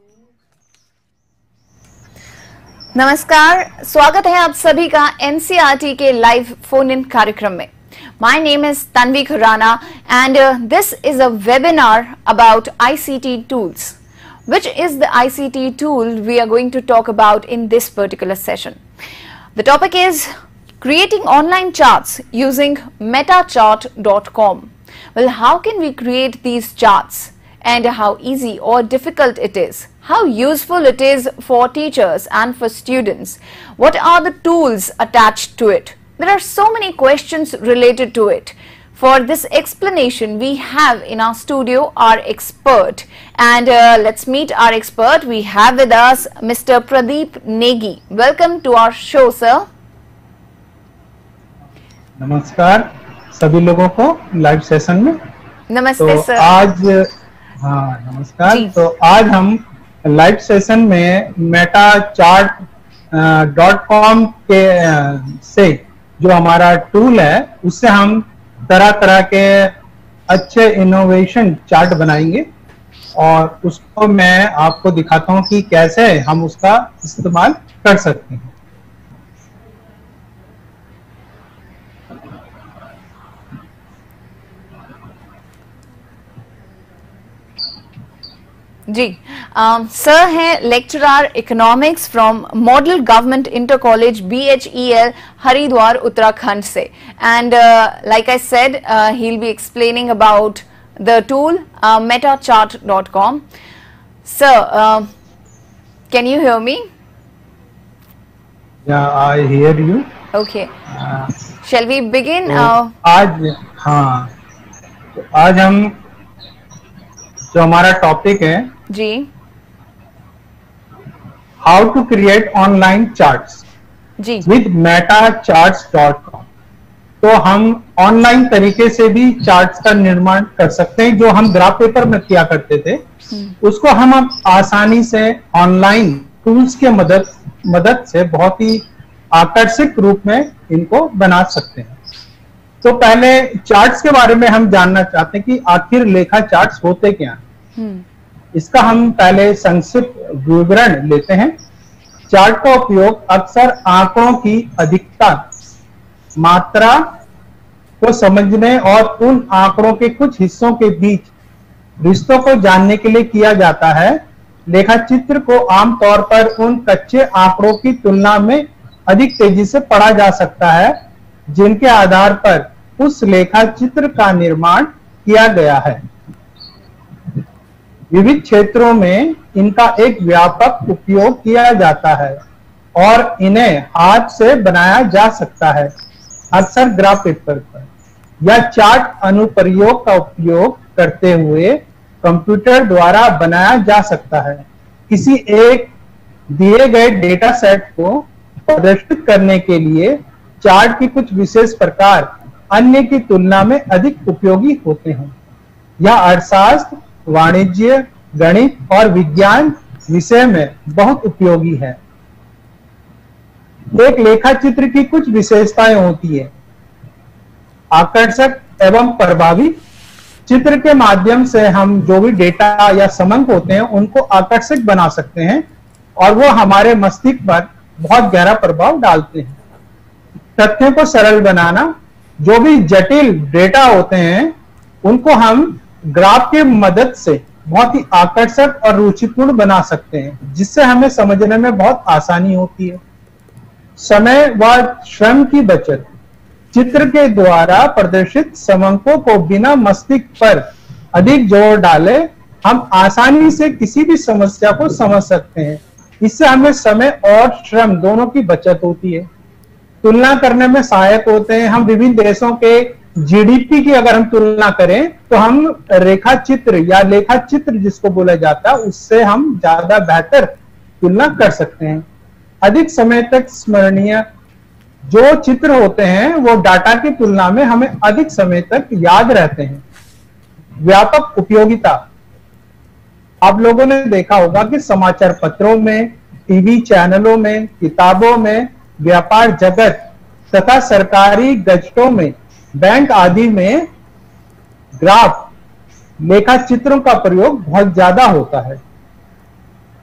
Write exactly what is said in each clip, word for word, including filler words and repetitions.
नमस्कार, स्वागत है आप सभी का एनसीईआरटी के लाइव फोन इन कार्यक्रम में। My name is Tanvi Khurana and uh, this is a webinar about I C T tools. Which is the I C T tool we are going to talk about in this particular session? The topic is creating online charts using metachart dot com. Well, how can we create these charts? And how easy or difficult it is, how useful it is for teachers and for students, what are the tools attached to it. There are so many questions related to it. For this explanation, we have in our studio our expert, and uh, let's meet our expert. We have with us Mister Pradeep Negi. Welcome to our show, sir. नमस्कार सभी लोगों को live session में। नमस्ते तो sir. आज हाँ नमस्कार। तो आज हम लाइव सेशन में मेटा चार्ट डॉट कॉम के से जो हमारा टूल है उससे हम तरह तरह के अच्छे इनोवेशन चार्ट बनाएंगे और उसको मैं आपको दिखाता हूँ कि कैसे हम उसका इस्तेमाल कर सकते हैं। जी सर हैं lecturer economics from model government inter college B H E L Haridwar Uttarakhand से, and like I said he will be explaining about the tool metachart dot com. Sir, uh, can you hear me? Yeah, I hear you. Okay. uh, Shall we begin? तो uh, आज हाँ तो आज हम जो हमारा topic है जी how to create online charts जी विद metacharts dot com। तो हम ऑनलाइन तरीके से भी चार्ट्स का निर्माण कर सकते हैं। जो हम ग्राफ पेपर में किया करते थे उसको हम अब आसानी से ऑनलाइन टूल्स के मदद मदद से बहुत ही आकर्षक रूप में इनको बना सकते हैं। तो पहले चार्ट्स के बारे में हम जानना चाहते हैं कि आखिर लेखा चार्ट्स होते क्या हैं। इसका हम पहले संक्षिप्त विवरण लेते हैं। चार्ट का उपयोग अक्सर आंकड़ों की अधिकता, मात्रा को समझने और उन आंकड़ों के कुछ हिस्सों के बीच रिश्तों को जानने के लिए किया जाता है। लेखा चित्र को आमतौर पर उन कच्चे आंकड़ों की तुलना में अधिक तेजी से पढ़ा जा सकता है जिनके आधार पर उस लेखा चित्र का निर्माण किया गया है। विविध क्षेत्रों में इनका एक व्यापक उपयोग किया जाता है और इन्हें हाथ से बनाया जा सकता है, अक्सर ग्राफ पेपर पर, या चार्ट अनुप्रयोग का उपयोग करते हुए कंप्यूटर द्वारा बनाया जा सकता है। किसी एक दिए गए डेटा सेट को प्रदर्शित करने के लिए चार्ट की कुछ विशेष प्रकार अन्य की तुलना में अधिक उपयोगी होते हैं। यह अर्थशास्त्र, वाणिज्य, गणित और विज्ञान विषय में बहुत उपयोगी है। एक लेखा चित्र की कुछ विशेषताएं होती है। आकर्षक एवं प्रभावी चित्र के माध्यम से हम जो भी डेटा या समंक होते हैं उनको आकर्षक बना सकते हैं और वो हमारे मस्तिष्क पर बहुत गहरा प्रभाव डालते हैं। तथ्यों को सरल बनाना, जो भी जटिल डेटा होते हैं उनको हम ग्राफ के मदद से बहुत ही आकर्षक और रुचिपूर्ण बना सकते हैं जिससे हमें समझने में बहुत आसानी होती है। समय व श्रम की बचत, चित्र के द्वारा प्रदर्शित समंकों को बिना मस्तिष्क पर अधिक जोर डाले हम आसानी से किसी भी समस्या को समझ सकते हैं। इससे हमें समय और श्रम दोनों की बचत होती है। तुलना करने में सहायक होते हैं। हम विभिन्न देशों के जी डी पी की अगर हम तुलना करें तो हम रेखा चित्र या लेखा चित्र जिसको बोला जाता है उससे हम ज्यादा बेहतर तुलना कर सकते हैं। अधिक समय तक स्मरणीय जो चित्र होते हैं वो डाटा की तुलना में हमें अधिक समय तक याद रहते हैं। व्यापक उपयोगिता, आप लोगों ने देखा होगा कि समाचार पत्रों में, टीवी चैनलों में, किताबों में, व्यापार जगत तथा सरकारी गजटों में, बैंक आदि में ग्राफ, लेखा चित्रों का प्रयोग बहुत ज्यादा होता है।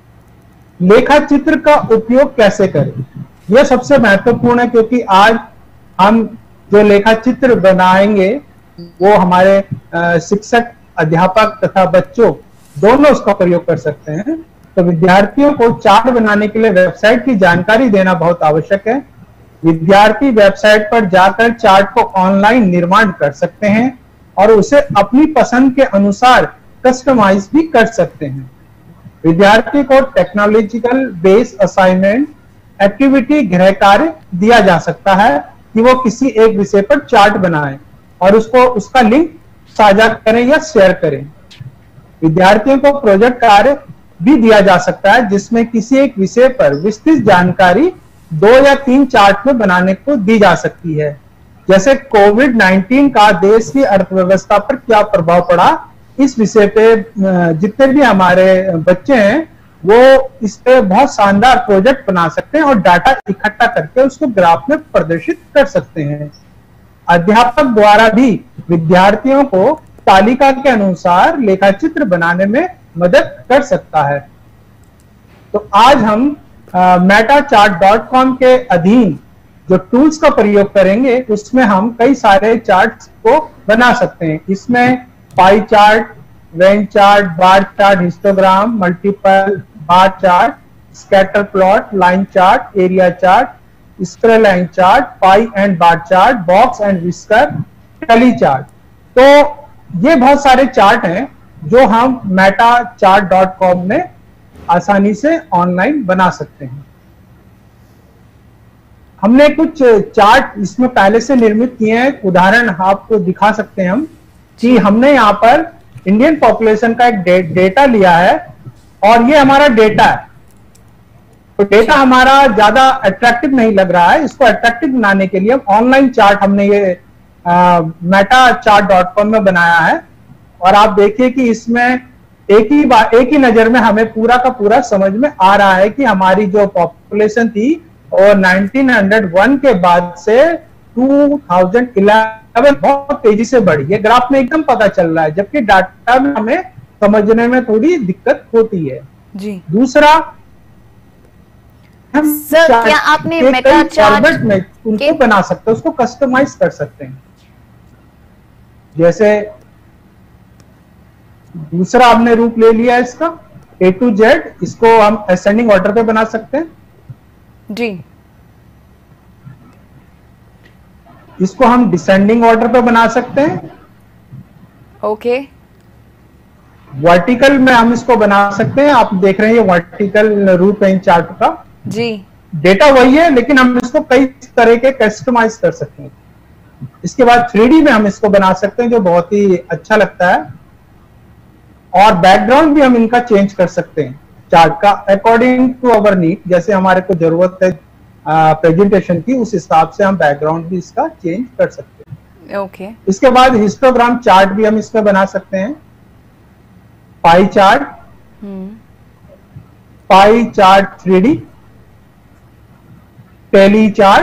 लेखा चित्र का उपयोग कैसे करें, यह सबसे महत्वपूर्ण है, क्योंकि आज हम जो लेखा चित्र बनाएंगे वो हमारे शिक्षक, अध्यापक तथा बच्चों दोनों उसका प्रयोग कर सकते हैं। तो विद्यार्थियों को चार्ट बनाने के लिए वेबसाइट की जानकारी देना बहुत आवश्यक है। विद्यार्थी वेबसाइट पर जाकर चार्ट को ऑनलाइन निर्माण कर सकते हैं और उसे अपनी पसंद के अनुसार कस्टमाइज भी कर सकते हैं। विद्यार्थी को टेक्नोलॉजिकल बेस्ड असाइनमेंट, एक्टिविटी, गृह कार्य दिया जा सकता है कि वो किसी एक विषय पर चार्ट बनाएं और उसको उसका लिंक साझा करें या शेयर करें। विद्यार्थियों को प्रोजेक्ट कार्य भी दिया जा सकता है जिसमें किसी एक विषय पर विस्तृत जानकारी दो या तीन चार्ट में बनाने को दी जा सकती है। जैसे कोविड नाइन्टीन का देश की अर्थव्यवस्था पर क्या प्रभाव पड़ा, इस विषय पे जितने भी हमारे बच्चे हैं वो इस पे बहुत शानदार प्रोजेक्ट बना सकते हैं और डाटा इकट्ठा करके उसको ग्राफ में प्रदर्शित कर सकते हैं। अध्यापक द्वारा भी विद्यार्थियों को तालिका के अनुसार लेखाचित्र बनाने में मदद कर सकता है। तो आज हम मेटा चार्ट डॉट कॉम के अधीन जो टूल्स का प्रयोग करेंगे उसमें हम कई सारे चार्ट्स को बना सकते हैं। इसमें pie chart, Venn chart, bar chart, histogram, multiple bar chart, scatter plot, line chart, area chart, scroll line chart, pie and bar chart, box and whisker, tally chart. तो ये बहुत सारे चार्ट हैं जो हम मेटा चार्ट डॉट कॉम में आसानी से ऑनलाइन बना सकते हैं। हमने कुछ चार्ट इसमें पहले से निर्मित किए हैं। उदाहरण आपको दिखा सकते हैं हम कि हमने यहाँ पर इंडियन पॉपुलेशन का एक डे, डेटा लिया है और ये हमारा डेटा है। तो डेटा हमारा ज्यादा अट्रैक्टिव नहीं लग रहा है, इसको अट्रैक्टिव बनाने के लिए ऑनलाइन चार्ट हमने ये मेटा चार्ट डॉट कॉम में बनाया है। और आप देखिए कि इसमें एक ही बार एक ही नजर में हमें पूरा का पूरा समझ में आ रहा है कि हमारी जो पॉपुलेशन थी और नाइनटीन हंड्रेड वन के बाद से टू थाउजेंड इलेवन बहुत तेजी से बढ़ी है। ग्राफ में एकदम पता चल रहा है, जबकि डाटा में हमें समझने में थोड़ी दिक्कत होती है। जी। दूसरा, हम सर क्या आपने मेटा चार्ट में उनको बना सकते हैं, उसको कस्टमाइज कर सकते हैं। जैसे दूसरा हमने रूप ले लिया है इसका ए टू जेड, इसको हम असेंडिंग ऑर्डर पे बना सकते हैं। जी। इसको हम डिसेंडिंग ऑर्डर पे बना सकते हैं। ओके। वर्टिकल में हम इसको बना सकते हैं। आप देख रहे हैं ये वर्टिकल रूप है इन चार्ट का। जी। डेटा वही है लेकिन हम इसको कई तरह के कस्टमाइज कर सकते हैं। इसके बाद थ्री डी में हम इसको बना सकते हैं जो बहुत ही अच्छा लगता है। और बैकग्राउंड भी हम इनका चेंज कर सकते हैं चार्ट का अकॉर्डिंग टू अवर नीड। जैसे हमारे को जरूरत है प्रेजेंटेशन की, उस हिसाब से हम बैकग्राउंड भी इसका चेंज कर सकते हैं। ओके। इसके बाद हिस्टोग्राम चार्ट भी हम इसमें बना सकते हैं। Pie chart, pie chart three D, tally chart,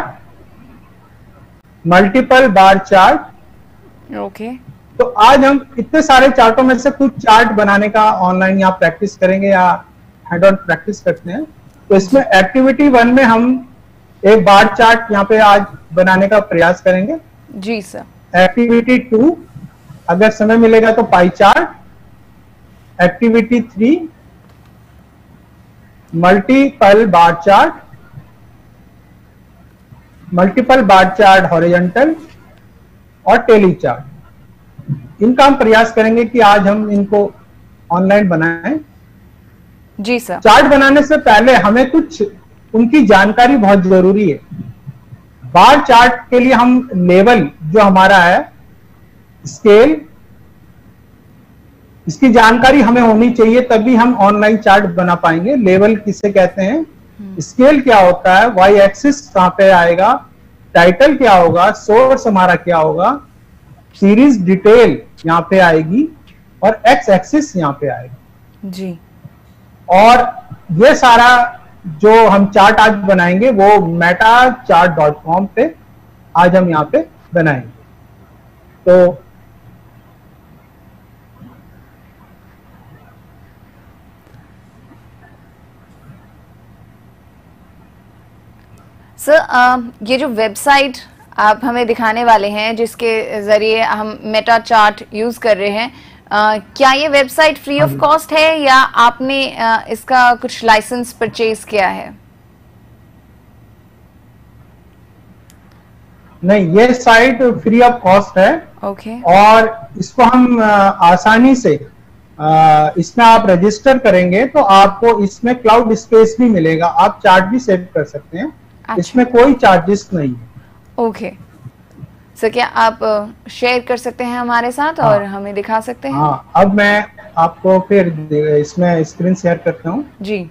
multiple bar chart. Okay. तो आज हम इतने सारे चार्टों में से कुछ चार्ट बनाने का ऑनलाइन यहाँ प्रैक्टिस करेंगे या हैंड ऑन प्रैक्टिस करते हैं। तो इसमें एक्टिविटी वन में हम एक बार चार्ट यहाँ पे आज बनाने का प्रयास करेंगे। जी सर। एक्टिविटी टू, अगर समय मिलेगा तो pie chart. Activity three, multiple bar chart, multiple bar chart horizontal और टैली चार्ट। इनका हम प्रयास करेंगे कि आज हम इनको ऑनलाइन बनाएं। जी सर। चार्ट बनाने से पहले हमें कुछ उनकी जानकारी बहुत जरूरी है। बार चार्ट के लिए हम लेवल जो हमारा है, स्केल, इसकी जानकारी हमें होनी चाहिए, तभी हम ऑनलाइन चार्ट बना पाएंगे। लेवल किसे कहते हैं, स्केल क्या होता है, वाई एक्सिस कहां पे आएगा, टाइटल क्या होगा, सोर्स हमारा क्या होगा, सीरीज डिटेल यहाँ पे आएगी और एक्स एक्सिस यहाँ पे आएगा। जी। और ये सारा जो हम चार्ट आज बनाएंगे वो मेटा चार्ट डॉट कॉम पे आज हम यहाँ पे बनाएंगे। तो सर ये जो वेबसाइट आप हमें दिखाने वाले हैं जिसके जरिए हम मेटा चार्ट यूज कर रहे हैं, uh, क्या ये वेबसाइट फ्री ऑफ कॉस्ट है या आपने uh, इसका कुछ लाइसेंस परचेज किया है? नहीं, ये साइट फ्री ऑफ कॉस्ट है। Okay okay. और इसको हम आसानी से इसमें आप रजिस्टर करेंगे तो आपको इसमें क्लाउड स्पेस भी मिलेगा, आप चार्ट भी सेव कर सकते हैं। अच्छा। इसमें कोई चार्जेस नहीं है। ओके सर, क्या आप शेयर कर सकते हैं हमारे साथ और हाँ, हमें दिखा सकते हैं? हाँ, अब मैं आपको फिर इसमें स्क्रीन शेयर करता हूँ। जी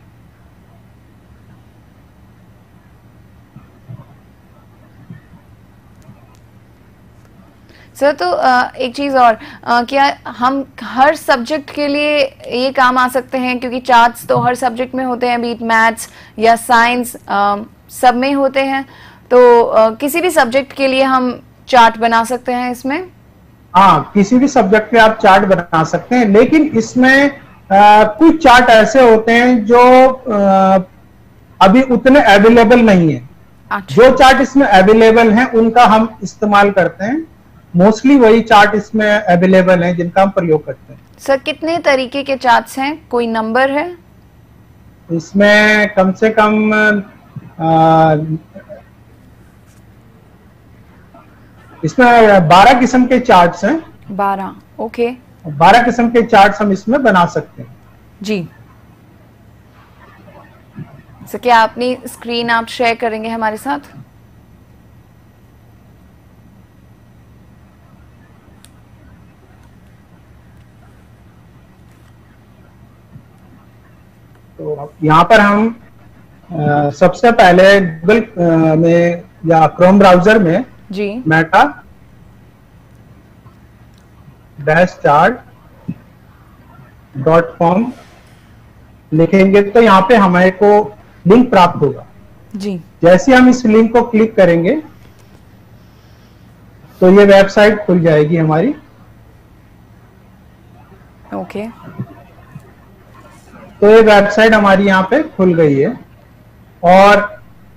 सर, तो एक चीज और, क्या हम हर सब्जेक्ट के लिए ये काम आ सकते हैं? क्योंकि चार्ट्स तो हर सब्जेक्ट में होते हैं, बीट मैथ्स या साइंस सब में होते हैं, तो किसी भी सब्जेक्ट के लिए हम चार्ट बना सकते हैं इसमें? हाँ, किसी भी सब्जेक्ट में आप चार्ट बना सकते हैं, लेकिन इसमें आ, कुछ चार्ट ऐसे होते हैं जो आ, अभी उतने अवेलेबल नहीं है। अच्छा। जो चार्ट इसमें अवेलेबल हैं उनका हम इस्तेमाल करते हैं। मोस्टली वही चार्ट इसमें अवेलेबल हैं जिनका हम प्रयोग करते हैं। सर, कितने तरीके के चार्ट्स हैं, कोई नंबर है इसमें? कम से कम आ, इसमें बारह किस्म के चार्ट्स हैं। बारह, ओके। बारह किस्म के चार्ट्स हम इसमें बना सकते हैं। जी सर, क्या अपनी स्क्रीन आप शेयर करेंगे हमारे साथ? तो यहाँ पर हम आ, सबसे पहले गूगल में या क्रोम ब्राउजर में जी meta dash chart dot com लिखेंगे तो यहाँ पे हमारे को लिंक प्राप्त होगा। जी जैसे हम इस लिंक को क्लिक करेंगे तो ये वेबसाइट खुल जाएगी हमारी। ओके, तो ये वेबसाइट हमारी यहाँ पे खुल गई है और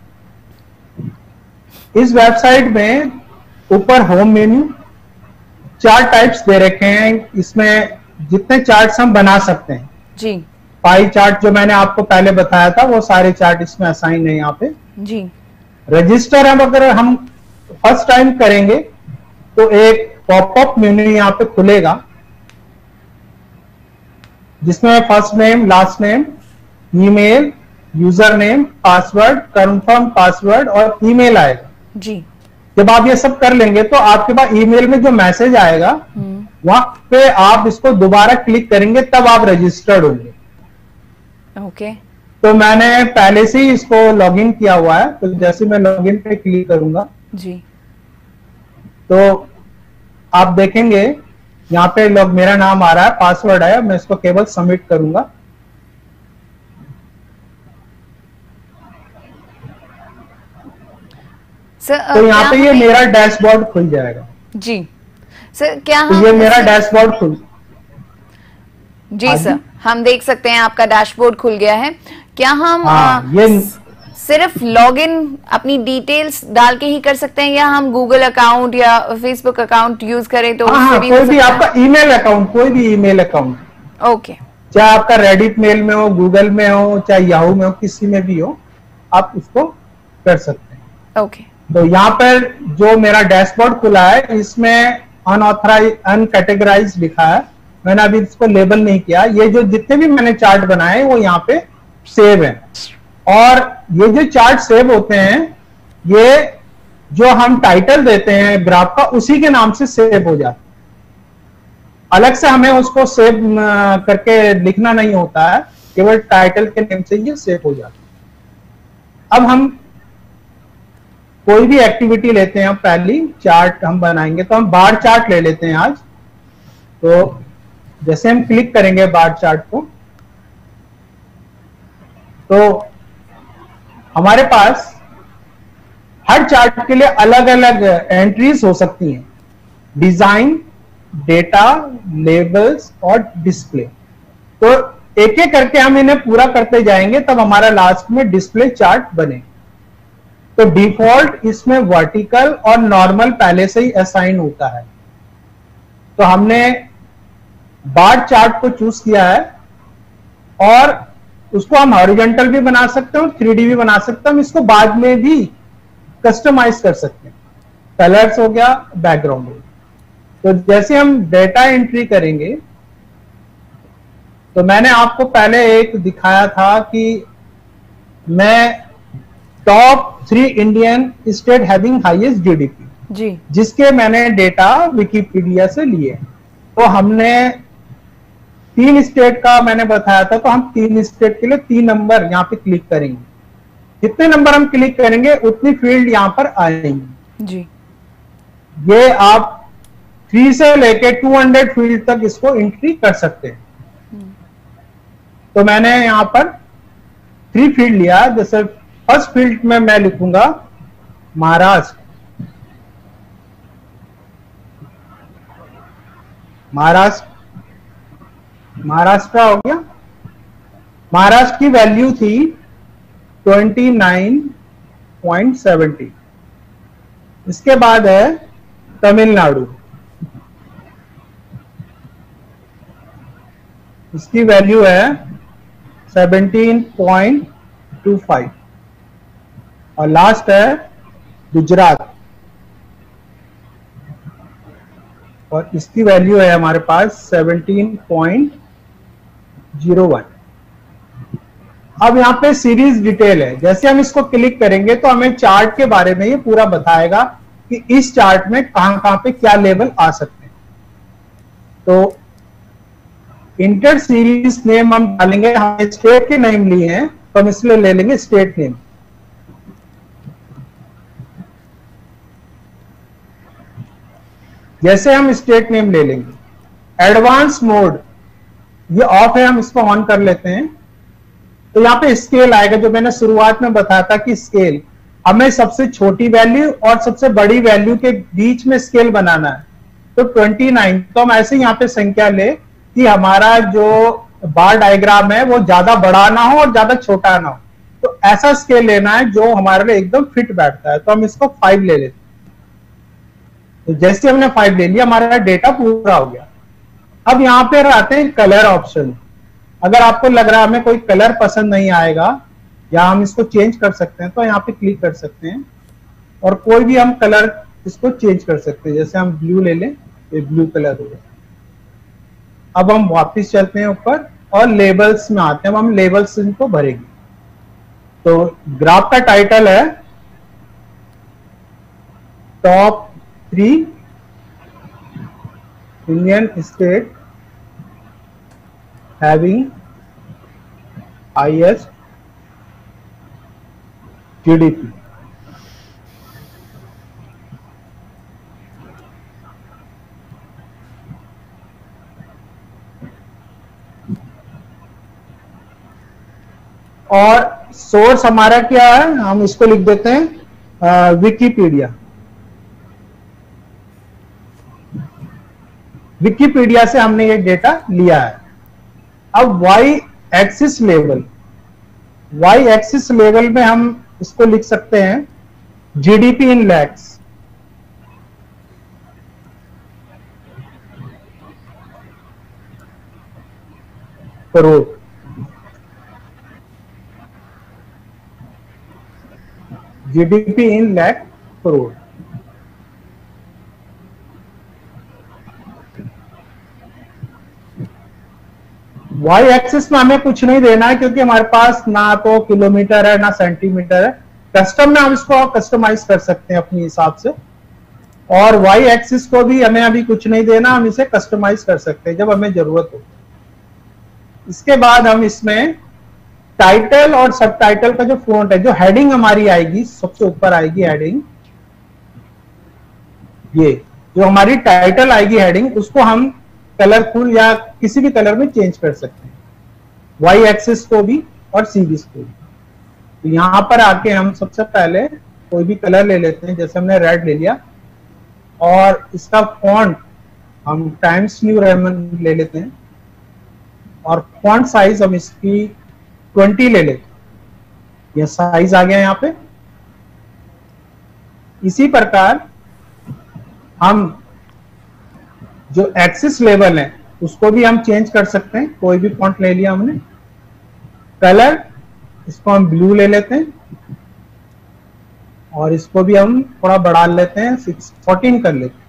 इस वेबसाइट में ऊपर होम मेन्यू चार टाइप्स दे रखे हैं। इसमें जितने चार्ट्स हम बना सकते हैं, जी पाई चार्ट जो मैंने आपको पहले बताया था वो सारे चार्ट इसमें असाइन है यहाँ पे। जी रजिस्टर हम अगर हम फर्स्ट टाइम करेंगे तो एक पॉपअप मेन्यू यहाँ पे खुलेगा जिसमें first name, last name, email, user name, password, confirm password और ईमेल आएगा। जी जब आप ये सब कर लेंगे तो आपके पास ईमेल में जो मैसेज आएगा वहां पे आप इसको दोबारा क्लिक करेंगे तब आप रजिस्टर्ड होंगे। ओके, तो मैंने पहले से ही इसको लॉगिन किया हुआ है, तो जैसे मैं लॉगिन पे क्लिक करूंगा जी तो आप देखेंगे यहाँ पे लोग मेरा नाम आ रहा है, पासवर्ड है, मैं इसको केवल सबमिट करूंगा। सर, तो यहाँ पे ये मेरा डैशबोर्ड खुल जाएगा। जी सर, क्या तो ये मेरा डैशबोर्ड खुल जी सर, हम देख सकते हैं आपका डैशबोर्ड खुल गया है। क्या हम हाँ, आ, ये सिर्फ लॉगिन अपनी डिटेल्स डाल के ही कर सकते हैं या हम गूगल अकाउंट या फेसबुक अकाउंट यूज करें तो हाँ, हाँ, भी कोई भी आपका ईमेल अकाउंट, कोई भी ईमेल अकाउंट, ओके, चाहे आपका रेडिट मेल में हो, गूगल में हो, चाहे याहू में हो, किसी में भी हो, आप उसको कर सकते हैं। ओके, तो यहाँ पर जो मेरा डैशबोर्ड खुला है इसमें अनऑथराइज अनकैटेगराइज लिखा है, मैंने अभी इसको लेबल नहीं किया। ये जो जितने भी मैंने चार्ट बनाए वो यहाँ पे सेव है और ये जो चार्ट सेव होते हैं ये जो हम टाइटल देते हैं ग्राफ का उसी के नाम से सेव हो जाता है, अलग से हमें उसको सेव करके लिखना नहीं होता है, केवल टाइटल के नेम से ये सेव हो जाता है। अब हम कोई भी एक्टिविटी लेते हैं, पहली चार्ट हम बनाएंगे तो हम बार चार्ट ले लेते हैं आज। तो जैसे हम क्लिक करेंगे बार चार्ट को तो हमारे पास हर चार्ट के लिए अलग अलग एंट्रीज हो सकती हैं, डिजाइन, डेटा, लेबल्स और डिस्प्ले। तो एक एक करके हम इन्हें पूरा करते जाएंगे तब हमारा लास्ट में डिस्प्ले चार्ट बने। तो डिफॉल्ट इसमें वर्टिकल और नॉर्मल पहले से ही असाइन होता है। तो हमने बार चार्ट को चूज किया है और उसको हम हॉरिजॉन्टल भी बना सकते हैं और थ्री डी भी बना सकते हैं। हम इसको बाद में भी कस्टमाइज कर सकते हैं। कलर्स हो गया, बैकग्राउंड हो गया। तो जैसे हम डेटा एंट्री करेंगे, तो मैंने आपको पहले एक दिखाया था कि मैं top three Indian state having highest GDP जी, जिसके मैंने डेटा विकिपीडिया से लिए। तो हमने तीन स्टेट का मैंने बताया था, तो हम तीन स्टेट के लिए तीन नंबर यहाँ पे क्लिक करेंगे। जितने नंबर हम क्लिक करेंगे उतनी फील्ड यहाँ पर आएंगी जी। ये आप थ्री से लेके टू हंड्रेड फील्ड तक इसको एंट्री कर सकते हैं। तो मैंने यहाँ पर थ्री फील्ड लिया। जैसे फर्स्ट फील्ड में मैं लिखूंगा महाराष्ट्र। महाराष्ट्र महाराष्ट्र हो गया। महाराष्ट्र की वैल्यू थी ट्वेंटी नाइन पॉइंट सेवेंटी। इसके बाद है तमिलनाडु, इसकी वैल्यू है सेवनटीन पॉइंट टू फाइव। और लास्ट है गुजरात, और इसकी वैल्यू है हमारे पास सेवनटीन पॉइंट जीरो वन। अब यहाँ पे सीरीज डिटेल है। जैसे हम इसको क्लिक करेंगे तो हमें चार्ट के बारे में ये पूरा बताएगा कि इस चार्ट में कहां कहां पे क्या लेवल आ सकते हैं। तो इंटर सीरीज नेम हम डालेंगे। हमने स्टेट के नेम लिए हैं तो हम इसलिए ले लेंगे स्टेट नेम। जैसे हम स्टेट नेम ले लेंगे, एडवांस मोड ये ऑफ है, हम इसको ऑन कर लेते हैं। तो यहाँ पे स्केल आएगा, जो मैंने शुरुआत में बताया था कि स्केल हमें सबसे छोटी वैल्यू और सबसे बड़ी वैल्यू के बीच में स्केल बनाना है। तो ट्वेंटी नाइन, तो हम ऐसे यहाँ पे संख्या ले कि हमारा जो बार डायग्राम है वो ज्यादा बड़ा ना हो और ज्यादा छोटा ना हो। तो ऐसा स्केल लेना है जो हमारे लिए एकदम फिट बैठता है। तो हम इसको फाइव ले लेते हैं। तो जैसे हमने फाइव ले लिया, हमारा डेटा पूरा हो गया। अब यहाँ पे आते हैं कलर ऑप्शन। अगर आपको लग रहा है हमें कोई कलर पसंद नहीं आएगा या हम इसको चेंज कर सकते हैं, तो यहाँ पे क्लिक कर सकते हैं और कोई भी हम कलर इसको चेंज कर सकते हैं। जैसे हम ब्लू ले लें, ये ब्लू कलर हो गया। अब हम वापस चलते हैं ऊपर और लेबल्स में आते हैं। अब हम लेबल्स इनको भरेंगे। तो ग्राफ का टाइटल है top three Indian state having highest GDP. और सोर्स हमारा क्या है, हम इसको लिख देते हैं विकिपीडिया। विकिपीडिया से हमने ये डेटा लिया है। अब Y axis level, Y axis level में हम इसको लिख सकते हैं GDP in lakhs. Crore, GDP in lakh crore. Y axis में हमें कुछ नहीं देना है क्योंकि हमारे पास ना तो किलोमीटर है ना सेंटीमीटर है। कस्टम में हम इसको कस्टमाइज कर सकते हैं अपने हिसाब से। और वाई एक्सिस को भी हमें अभी कुछ नहीं देना, हम इसे कस्टमाइज कर सकते हैं जब हमें जरूरत हो। इसके बाद हम इसमें टाइटल और सब टाइटल का जो फॉन्ट है, जो हेडिंग हमारी आएगी सबसे ऊपर आएगी हेडिंग, ये जो हमारी टाइटल आएगी हेडिंग, उसको हम कलरफुल या किसी भी कलर में चेंज कर सकते हैं, वाई एक्सिस को भी और सीरीज को भी। तो यहां पर आके हम सबसे पहले कोई भी कलर ले लेते हैं। जैसे हमने रेड ले लिया और इसका फॉन्ट हम टाइम्स न्यू रोमन ले लेते हैं और फॉन्ट साइज हम इसकी ट्वेंटी ले लेते हैं। यह साइज आ गया यहाँ पे। इसी प्रकार हम जो एक्सिस लेवल है उसको भी हम चेंज कर सकते हैं। कोई भी फॉन्ट ले लिया हमने, कलर इसको हम ब्लू ले लेते हैं और इसको भी हम थोड़ा बढ़ा लेते हैं, सिक्स फोर्टीन कर लेते हैं।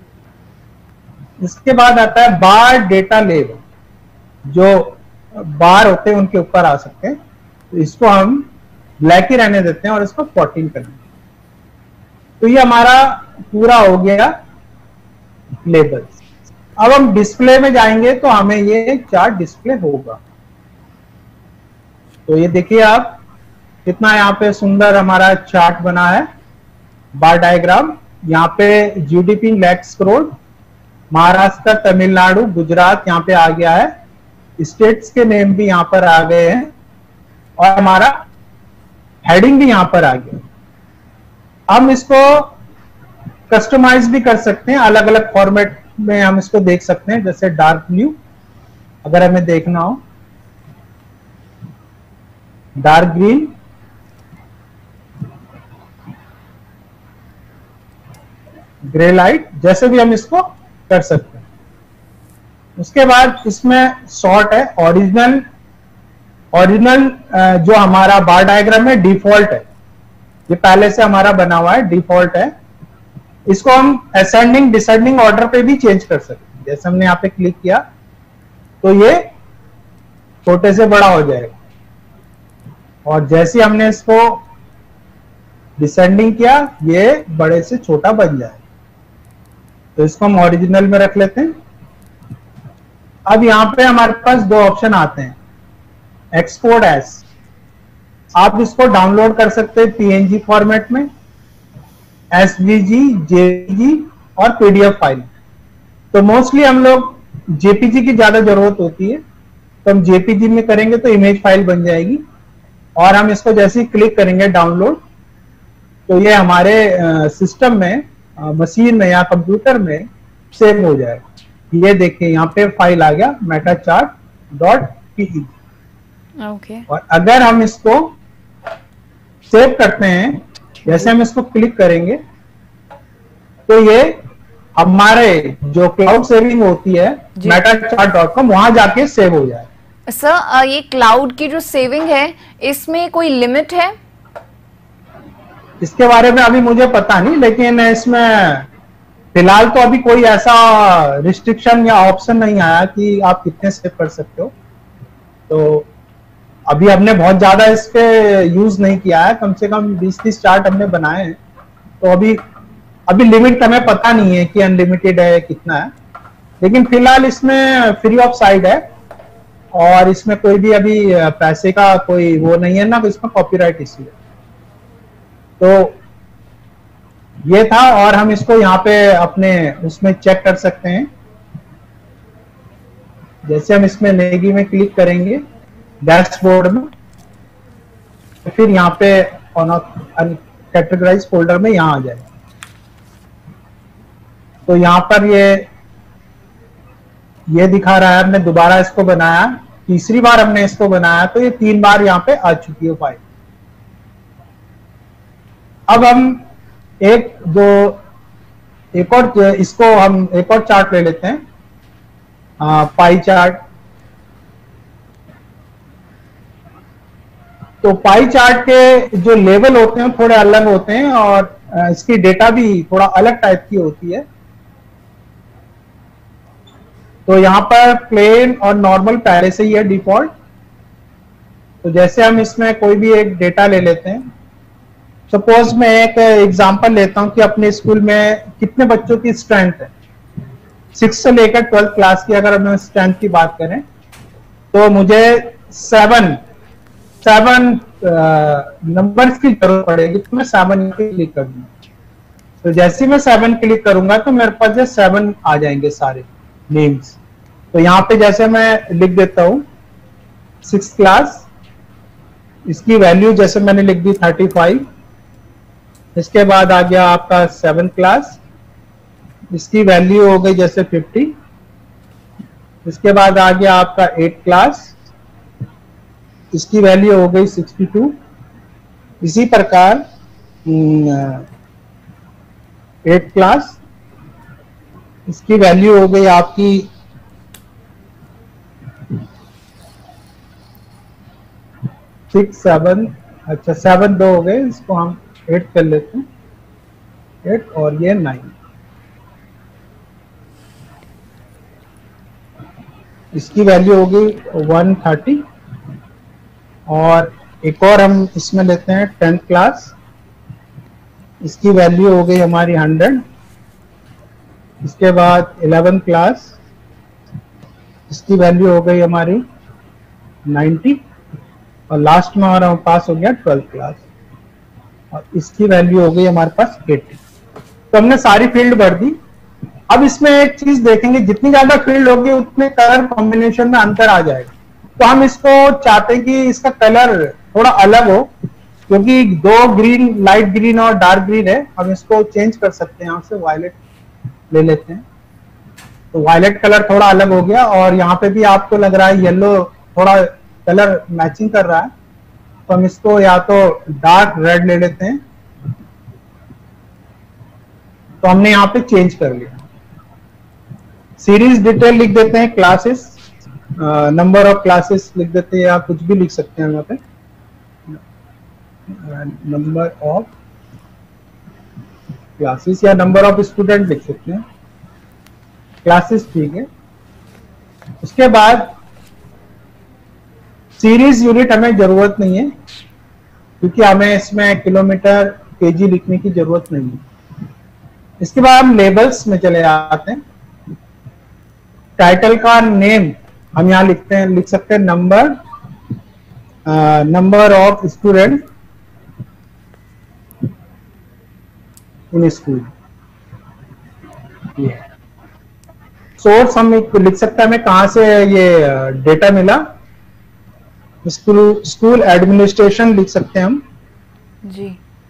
इसके बाद आता है बार डेटा लेवल, जो बार होते हैं उनके ऊपर आ सकते हैं, तो इसको हम ब्लैक ही रहने देते हैं और इसको फोर्टीन कर देते हैं। तो ये हमारा पूरा हो गया लेबल। अब हम डिस्प्ले में जाएंगे तो हमें ये चार्ट डिस्प्ले होगा। तो ये देखिए आप कितना यहाँ पे सुंदर हमारा चार्ट बना है, बार डायग्राम। यहाँ पे जीडीपी लैक्स करोड़, महाराष्ट्र, तमिलनाडु, गुजरात यहाँ पे आ गया है, स्टेट्स के नेम भी यहाँ पर आ गए हैं और हमारा हेडिंग भी यहाँ पर आ गया। हम इसको कस्टमाइज भी कर सकते हैं, अलग अलग फॉर्मेट में हम इसको देख सकते हैं, जैसे डार्क ब्लू अगर हमें देखना हो, डार्क ग्रीन, ग्रे लाइट, जैसे भी हम इसको कर सकते हैं। उसके बाद इसमें सॉर्ट है, ओरिजिनल ओरिजिनल जो हमारा बार डायग्राम है डिफॉल्ट है, ये पहले से हमारा बना हुआ है, डिफॉल्ट है। इसको हम असेंडिंग डिसेंडिंग ऑर्डर पे भी चेंज कर सकते हैं। जैसे हमने यहाँ पे क्लिक किया तो ये छोटे से बड़ा हो जाएगा, और जैसे हमने इसको डिसेंडिंग किया ये बड़े से छोटा बन जाएगा। तो इसको हम ओरिजिनल में रख लेते हैं। अब यहाँ पे हमारे पास दो ऑप्शन आते हैं, एक्सपोर्ट एज, आप इसको डाउनलोड कर सकते हैं पीएनजी फॉर्मेट में, एसवीजी, जेपीजी और पीडीएफ फाइल। तो मोस्टली हम लोग जेपीजी की ज्यादा जरूरत होती है, तो हम जेपीजी में करेंगे तो इमेज फाइल बन जाएगी, और हम इसको जैसे ही क्लिक करेंगे डाउनलोड तो ये हमारे सिस्टम में, मशीन में या कंप्यूटर में सेव हो जाएगा। ये देखिए यहाँ पे फाइल आ गया मेटा चार्ट डॉट पीई। ओके। और अगर हम इसको सेव करते हैं, जैसे हम इसको क्लिक करेंगे तो ये हमारे जो क्लाउड सेविंग होती है मेटा चार्ट डॉट कॉम, वहां जाके सेव हो जाए। सर ये क्लाउड की जो सेविंग है इसमें कोई लिमिट है? इसके बारे में अभी मुझे पता नहीं, लेकिन इसमें फिलहाल तो अभी कोई ऐसा रिस्ट्रिक्शन या ऑप्शन नहीं आया कि आप कितने सेव कर सकते हो। तो अभी हमने बहुत ज्यादा इस पे यूज नहीं किया है, कम से कम बीस तीस चार्ट हमने बनाए हैं, तो अभी अभी लिमिट हमें पता नहीं है कि अनलिमिटेड है कितना है, लेकिन फिलहाल इसमें फ्री ऑफ साइड है और इसमें कोई भी अभी पैसे का कोई वो नहीं है ना, तो इसमें कॉपीराइट इश्यू है। तो ये था, और हम इसको यहाँ पे अपने उसमें चेक कर सकते हैं। जैसे हम इसमें नेगी में क्लिक करेंगे डैशबोर्ड में, तो फिर यहाँ पे कैटेगराइज फोल्डर में यहाँ आ जाएगा। तो यहाँ पर ये ये दिखा रहा है, हमने दोबारा इसको बनाया, तीसरी बार हमने इसको बनाया, तो ये तीन बार यहाँ पे आ चुकी है फाइल। अब हम एक दो एक और इसको हम एक और चार्ट ले लेते हैं, आ, पाई चार्ट। तो पाई चार्ट के जो लेवल होते हैं थोड़े अलग होते हैं, और इसकी डेटा भी थोड़ा अलग टाइप की होती है। तो यहाँ पर प्लेन और नॉर्मल पहले से ही है डिफॉल्ट। तो जैसे हम इसमें कोई भी एक डेटा ले लेते हैं, सपोज मैं एक एग्जांपल लेता हूं कि अपने स्कूल में कितने बच्चों की स्ट्रेंथ है, सिक्स से लेकर ट्वेल्थ क्लास की अगर हम स्ट्रेंथ की बात करें, तो मुझे सेवन सेवन नंबर्स की जरूरत पड़ेगी, तो मैं सेवन क्लिक कर दूंगा। तो जैसे मैं सेवन क्लिक करूंगा तो मेरे पास जो सेवन आ जाएंगे सारे नेम्स। तो यहाँ पे जैसे मैं लिख देता हूँ सिक्स क्लास, इसकी वैल्यू जैसे मैंने लिख दी थर्टी फाइव। इसके बाद आ गया आपका सेवन क्लास, इसकी वैल्यू हो गई जैसे फिफ्टी। इसके बाद आ गया आपका एट क्लास, इसकी वैल्यू हो गई सिक्सटी टू। इसी प्रकार एट क्लास, इसकी वैल्यू हो गई आपकी सिक्स सेवन, अच्छा सेवन दो हो गए, इसको हम एट कर लेते हैं, एट और ये नाइन। इसकी वैल्यू होगी वन थर्टी। और एक और हम इसमें लेते हैं टेंथ क्लास, इसकी वैल्यू हो गई हमारी हंड्रेड। इसके बाद इलेवन क्लास, इसकी वैल्यू हो गई हमारी नाइन्टी। और लास्ट में हमारा पास हो गया ट्वेल्थ क्लास, और इसकी वैल्यू हो गई हमारे पास एटी। तो हमने सारी फील्ड भर दी। अब इसमें एक चीज देखेंगे, जितनी ज्यादा फील्ड होगी उतने कलर कॉम्बिनेशन में अंतर आ जाएगा। तो हम इसको चाहते हैं कि इसका कलर थोड़ा अलग हो, क्योंकि दो ग्रीन, लाइट ग्रीन और डार्क ग्रीन है। हम इसको चेंज कर सकते हैं, यहाँ से वायलेट ले लेते हैं, तो वायलेट कलर थोड़ा अलग हो गया। और यहाँ पे भी आपको लग रहा है येलो थोड़ा कलर मैचिंग कर रहा है, तो हम इसको या तो डार्क रेड ले लेते हैं। तो हमने यहाँ पे चेंज कर लिया। सीरीज डिटेल लिख देते हैं, क्लासेस, नंबर ऑफ क्लासेस लिख देते हैं, या कुछ भी लिख सकते हैं यहाँ पे, नंबर ऑफ क्लासेस या नंबर ऑफ स्टूडेंट लिख सकते हैं, क्लासेस ठीक है। उसके बाद सीरीज यूनिट हमें जरूरत नहीं है, क्योंकि हमें इसमें किलोमीटर केजी लिखने की जरूरत नहीं है। इसके बाद हम लेबल्स में चले आते हैं। टाइटल का नेम हम यहाँ लिखते हैं, लिख सकते हैं number, number of student in school. Source हम लिख सकते हैं हमें कहां से ये डेटा मिला, स्कूल स्कूल एडमिनिस्ट्रेशन लिख सकते हैं हम जी।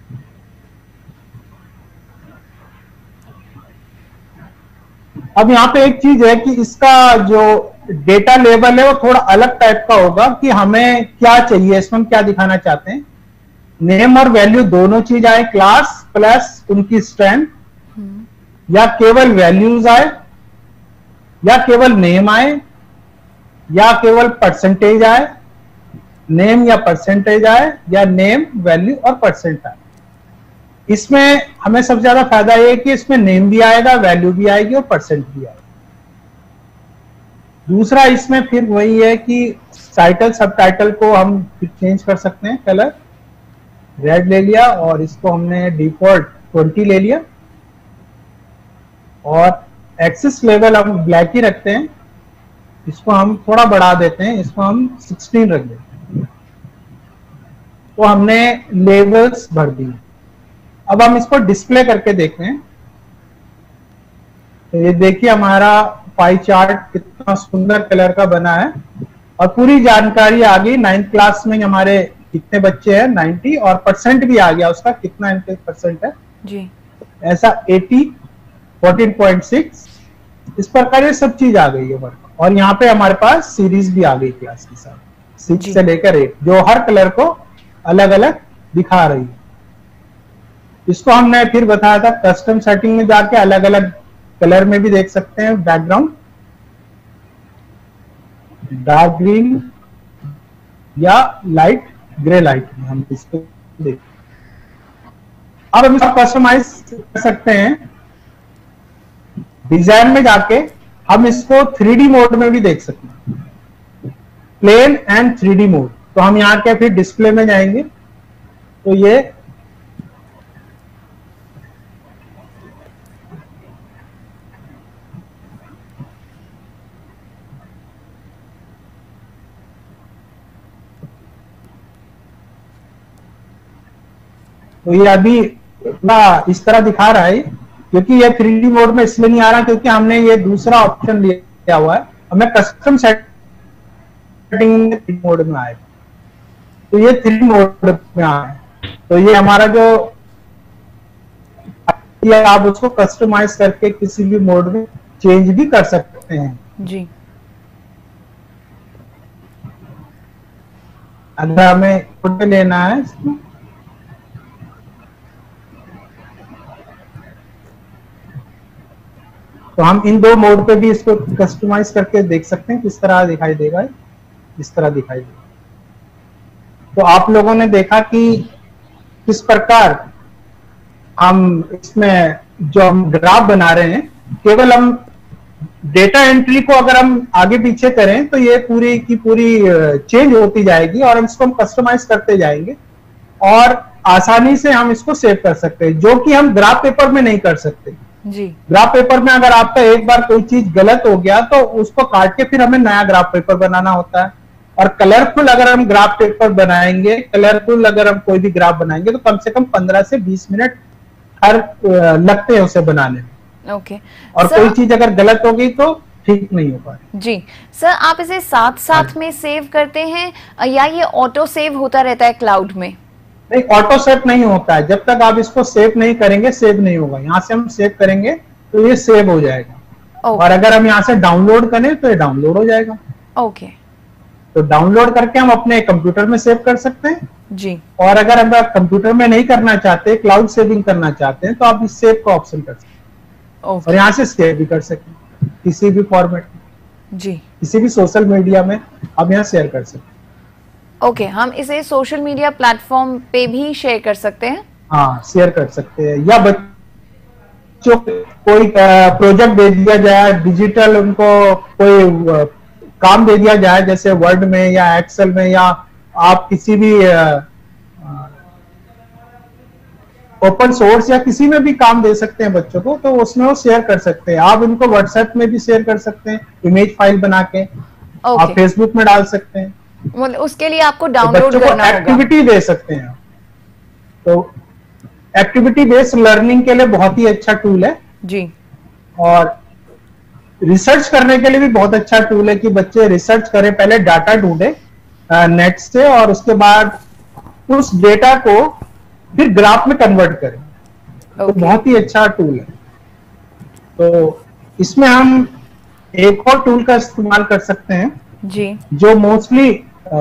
अब यहाँ पे एक चीज है कि इसका जो डेटा लेबल है वो थोड़ा अलग टाइप का होगा, कि हमें क्या चाहिए, इसमें हम क्या दिखाना चाहते हैं। नेम और वैल्यू दोनों चीज आए, क्लास प्लस उनकी स्ट्रेंथ, या केवल वैल्यूज आए, या केवल नेम आए, या केवल परसेंटेज आए, नेम या परसेंटेज आए, या नेम वैल्यू और परसेंट आए। इसमें हमें सबसे ज्यादा फायदा ये है कि इसमें नेम भी आएगा, वैल्यू भी आएगी और परसेंट भी आएगा। दूसरा इसमें फिर वही है कि टाइटल सब टाइटल को हम फिर चेंज कर सकते हैं, कलर रेड ले लिया और इसको हमने डिफॉल्ट ट्वेंटी ले लिया, और एक्सेस लेवल हम ब्लैक ही रखते हैं, इसको हम थोड़ा बढ़ा देते हैं, इसको हम सिक्सटीन रख देते हैं। तो हमने लेवल्स भर दिए। अब हम इसको डिस्प्ले करके देखते हैं। तो ये देखिए हमारा पाई चार्ट कितना सुंदर कलर का बना है, और पूरी जानकारी आ गई। नाइन्थ क्लास में हमारे कितने बच्चे हैं, नाइन्टी, और परसेंट भी आ गया उसका, कितना इनके परसेंट है जी, ऐसा एटी, फोर्टीन पॉइंट सिक्स, इस प्रकार ये सब चीज आ गई है वर्क। और यहाँ पे हमारे पास सीरीज भी आ गई क्लास के साथ, सिक्स से लेकर एट, जो हर कलर को अलग अलग दिखा रही है। इसको हमने फिर बताया था, कस्टम सेटिंग में जाके अलग अलग कलर में भी देख सकते हैं। बैकग्राउंड डार्क ग्रीन या लाइट ग्रे लाइट में हम इसको देख। अब हम इसको कस्टमाइज कर सकते हैं। डिजाइन में जाके हम इसको थ्री डी मोड में भी देख सकते हैं, plain and three D mode. तो हम यहाँ के फिर डिस्प्ले में जाएंगे, तो ये तो ये अभी इतना इस तरह दिखा रहा है, क्योंकि ये थ्री डी मोड में इसलिए नहीं आ रहा क्योंकि हमने ये दूसरा ऑप्शन लिया हुआ है। हमें कस्टम सेटिंग मोड में आएगा, तो ये थ्री मोड में आया है। तो ये हमारा जो आप उसको कस्टमाइज करके किसी भी मोड में चेंज भी कर सकते हैं जी। अगर हमें फोटो लेना है, तो हम इन दो मोड पे भी इसको कस्टमाइज करके देख सकते हैं किस तरह दिखाई देगा, इस तरह दिखाई देगा। तो आप लोगों ने देखा कि किस प्रकार हम इसमें जो हम ग्राफ बना रहे हैं, केवल हम डेटा एंट्री को अगर हम आगे पीछे करें तो ये पूरी की पूरी चेंज होती जाएगी और हम इसको हम कस्टमाइज करते जाएंगे और आसानी से हम इसको सेव कर सकते हैं, जो कि हम ग्राफ पेपर में नहीं कर सकते जी। ग्राफ पेपर में अगर आपका एक बार कोई चीज गलत हो गया तो उसको काट के फिर हमें नया ग्राफ पेपर बनाना होता है। और कलरफुल अगर हम ग्राफ पेपर बनाएंगे, कलरफुल अगर हम कोई भी ग्राफ बनाएंगे तो कम से कम पंद्रह से बीस मिनट हर लगते हैं उसे बनाने में। Okay okay. और सर, कोई चीज अगर गलत हो गई तो ठीक नहीं हो पाए। जी सर, आप इसे साथ साथ में सेव करते हैं या ये ऑटो सेव होता रहता है क्लाउड में? नहीं, ऑटो सेव नहीं होता है। जब तक आप इसको सेव नहीं करेंगे सेव नहीं होगा। यहाँ से हम सेव करेंगे तो ये सेव हो जाएगा। okay. और अगर हम यहाँ से डाउनलोड करें तो ये डाउनलोड हो जाएगा। Okay okay. तो डाउनलोड करके हम अपने कंप्यूटर में सेव कर सकते हैं जी। और अगर हम कंप्यूटर में नहीं करना चाहते, क्लाउड सेविंग करना चाहते हैं, तो आप इस सेव का ऑप्शन कर सकते हैं। okay. और यहाँ से सेव भी कर सकते हैं किसी भी फॉर्मेट में जी, किसी भी सोशल मीडिया में आप यहाँ शेयर कर सकते हैं। ओके okay, हम इसे सोशल मीडिया प्लेटफॉर्म पे भी शेयर कर सकते हैं? हाँ, शेयर कर सकते हैं। या बच्चों कोई प्रोजेक्ट दे दिया जाए, डिजिटल उनको कोई काम दे दिया जाए, जैसे वर्ड में या एक्सेल में, या आप किसी भी ओपन सोर्स या किसी में भी काम दे सकते हैं बच्चों को, तो उसमें वो शेयर कर सकते हैं। आप उनको व्हाट्सएप में भी शेयर कर सकते हैं, इमेज फाइल बना के। okay. आप फेसबुक में डाल सकते हैं। मतलब उसके लिए आपको डाउनलोड तो करना होगा। एक्टिविटी दे सकते हैं। तो एक्टिविटी बेस्ड लर्निंग के लिए बहुत ही अच्छा टूल है जी। और रिसर्च करने के लिए भी बहुत अच्छा टूल है कि बच्चे रिसर्च करें, पहले डाटा ढूंढे नेट से और उसके बाद उस डेटा को फिर ग्राफ में कन्वर्ट करें। okay. तो बहुत ही अच्छा टूल है। तो इसमें हम एक और टूल का इस्तेमाल कर सकते हैं जी, जो मोस्टली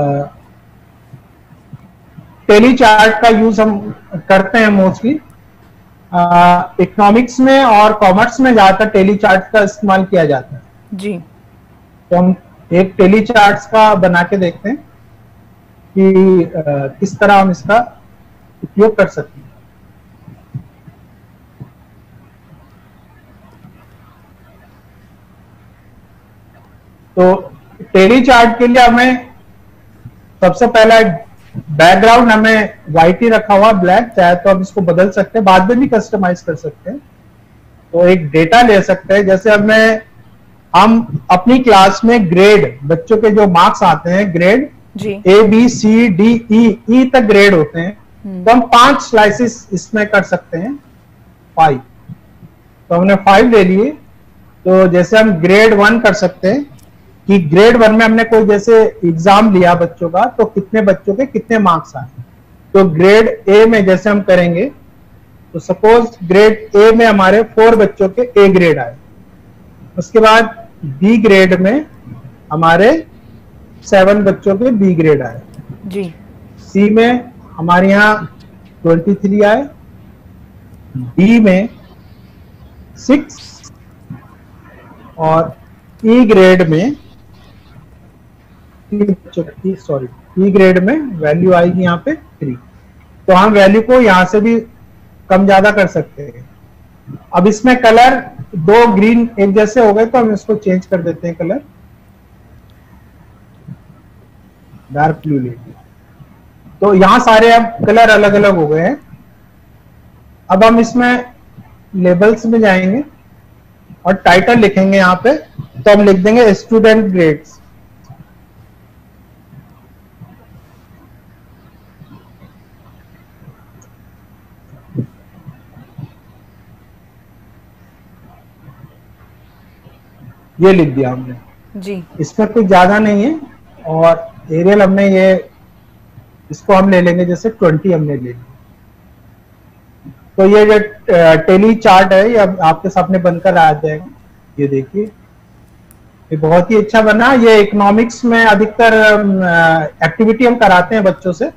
टेली चार्ट का यूज हम करते हैं। मोस्टली इकोनॉमिक्स में और कॉमर्स में ज्यादातर टेली चार्ट का इस्तेमाल किया जाता है जी। तो हम एक टेली चार्ट्स का बना के देखते हैं कि आ, किस तरह हम इसका उपयोग कर सकते हैं। तो टेली चार्ट के लिए हमें सबसे पहला बैकग्राउंड हमें व्हाइट ही रखा हुआ, ब्लैक, चाहे तो हम इसको बदल सकते हैं, बाद में भी कस्टमाइज कर सकते हैं। तो एक डेटा ले सकते हैं, जैसे हमें हम अपनी क्लास में ग्रेड, बच्चों के जो मार्क्स आते हैं grade A B C D E E तक ग्रेड होते हैं, तो हम पांच स्लाइसेस इसमें कर सकते हैं, फाइव। तो हमने फाइव ले लिए। तो जैसे हम ग्रेड वन कर सकते हैं कि ग्रेड वन में हमने कोई जैसे एग्जाम लिया बच्चों का, तो कितने बच्चों के कितने मार्क्स आए। तो ग्रेड ए में जैसे हम करेंगे तो सपोज ग्रेड ए में हमारे फोर बच्चों के ए ग्रेड आए, उसके बाद बी ग्रेड में हमारे सेवन बच्चों के बी ग्रेड आए जी। सी में हमारे यहाँ ट्वेंटी थ्री आए, डी में सिक्स और ई ग्रेड में सॉरी ई ग्रेड में वैल्यू आएगी यहाँ पे थ्री। तो हम वैल्यू को यहाँ से भी कम ज्यादा कर सकते हैं। अब इसमें कलर दो ग्रीन एक जैसे हो गए तो हम इसको चेंज कर देते हैं, कलर डार्क ब्लू लेके। तो यहाँ सारे अब कलर अलग अलग हो गए हैं। अब हम इसमें लेबल्स में जाएंगे और टाइटल लिखेंगे यहाँ पे, तो हम लिख देंगे स्टूडेंट ग्रेड्स। ये लिख दिया हमने जी। इसमें कुछ ज्यादा नहीं है। और एरियल हमने ये इसको हम ले लेंगे, जैसे ट्वेंटी हमने ले लिया। तो ये जो टेली चार्ट है ये आपके सामने बनकर आ जाएगा। ये देखिए, ये बहुत ही अच्छा बना। ये इकोनॉमिक्स में अधिकतर एक्टिविटी हम कराते हैं बच्चों से,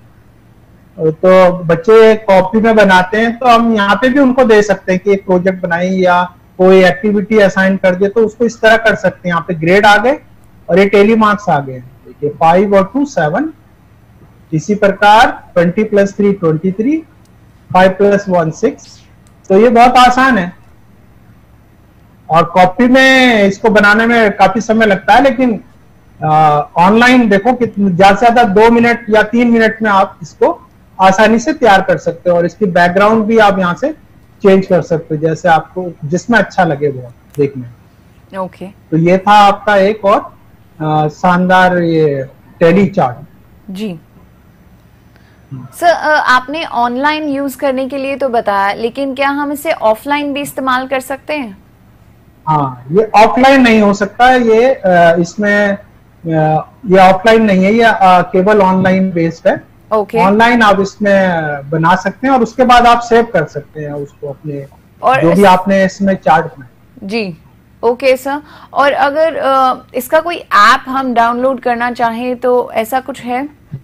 तो बच्चे कॉपी में बनाते हैं, तो हम यहाँ पे भी उनको दे सकते हैं कि एक प्रोजेक्ट बनाइए या कोई एक्टिविटी असाइन कर दे तो उसको इस तरह कर सकते हैं। यहाँ पे ग्रेड आ गए और ये टेली मार्क्स आ गए। देखिए फाइव और टू सेवन, इसी प्रकार twenty plus three twenty three, five plus one six. तो ये बहुत आसान है और कॉपी में इसको बनाने में काफी समय लगता है, लेकिन ऑनलाइन देखो कि ज्यादा से ज्यादा दो मिनट या तीन मिनट में आप इसको आसानी से तैयार कर सकते हो और इसकी बैकग्राउंड भी आप यहाँ से चेंज कर सकते हो जैसे आपको जिसमें अच्छा लगे वो देखने। Okay okay. तो ये था आपका एक और आ, शानदार ये टेली चार्ट। जी सर, आपने ऑनलाइन यूज करने के लिए तो बताया, लेकिन क्या हम इसे ऑफलाइन भी इस्तेमाल कर सकते हैं? हाँ, ये ऑफलाइन नहीं हो सकता है, ये इसमें ये ऑफलाइन नहीं है, ये केवल ऑनलाइन बेस्ड है। ओके, ऑनलाइन आप इसमें बना सकते हैं और उसके बाद आप सेव कर सकते हैं उसको अपने और जो भी आपने इसमें चार्ट बनाया। जी ओके सर, और अगर आ, इसका कोई ऐप हम डाउनलोड करना चाहें तो ऐसा कुछ है?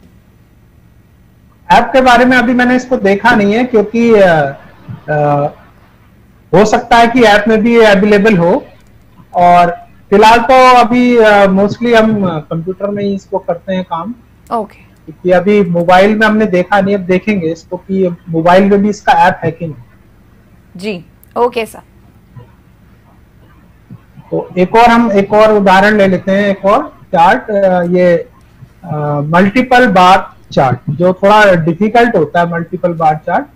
ऐप के बारे में अभी मैंने इसको देखा नहीं है, क्योंकि आ, आ, हो सकता है कि ऐप में भी अवेलेबल हो, और फिलहाल तो अभी मोस्टली हम कंप्यूटर में ही इसको करते हैं काम। ओके, क्योंकि अभी मोबाइल में हमने देखा नहीं, अब देखेंगे इसको कि मोबाइल में भी इसका ऐप है कि नहीं। जी ओके सर। तो एक और हम एक और उदाहरण ले लेते हैं, एक और चार्ट, ये मल्टीपल बार चार्ट, जो थोड़ा डिफिकल्ट होता है मल्टीपल बार चार्ट।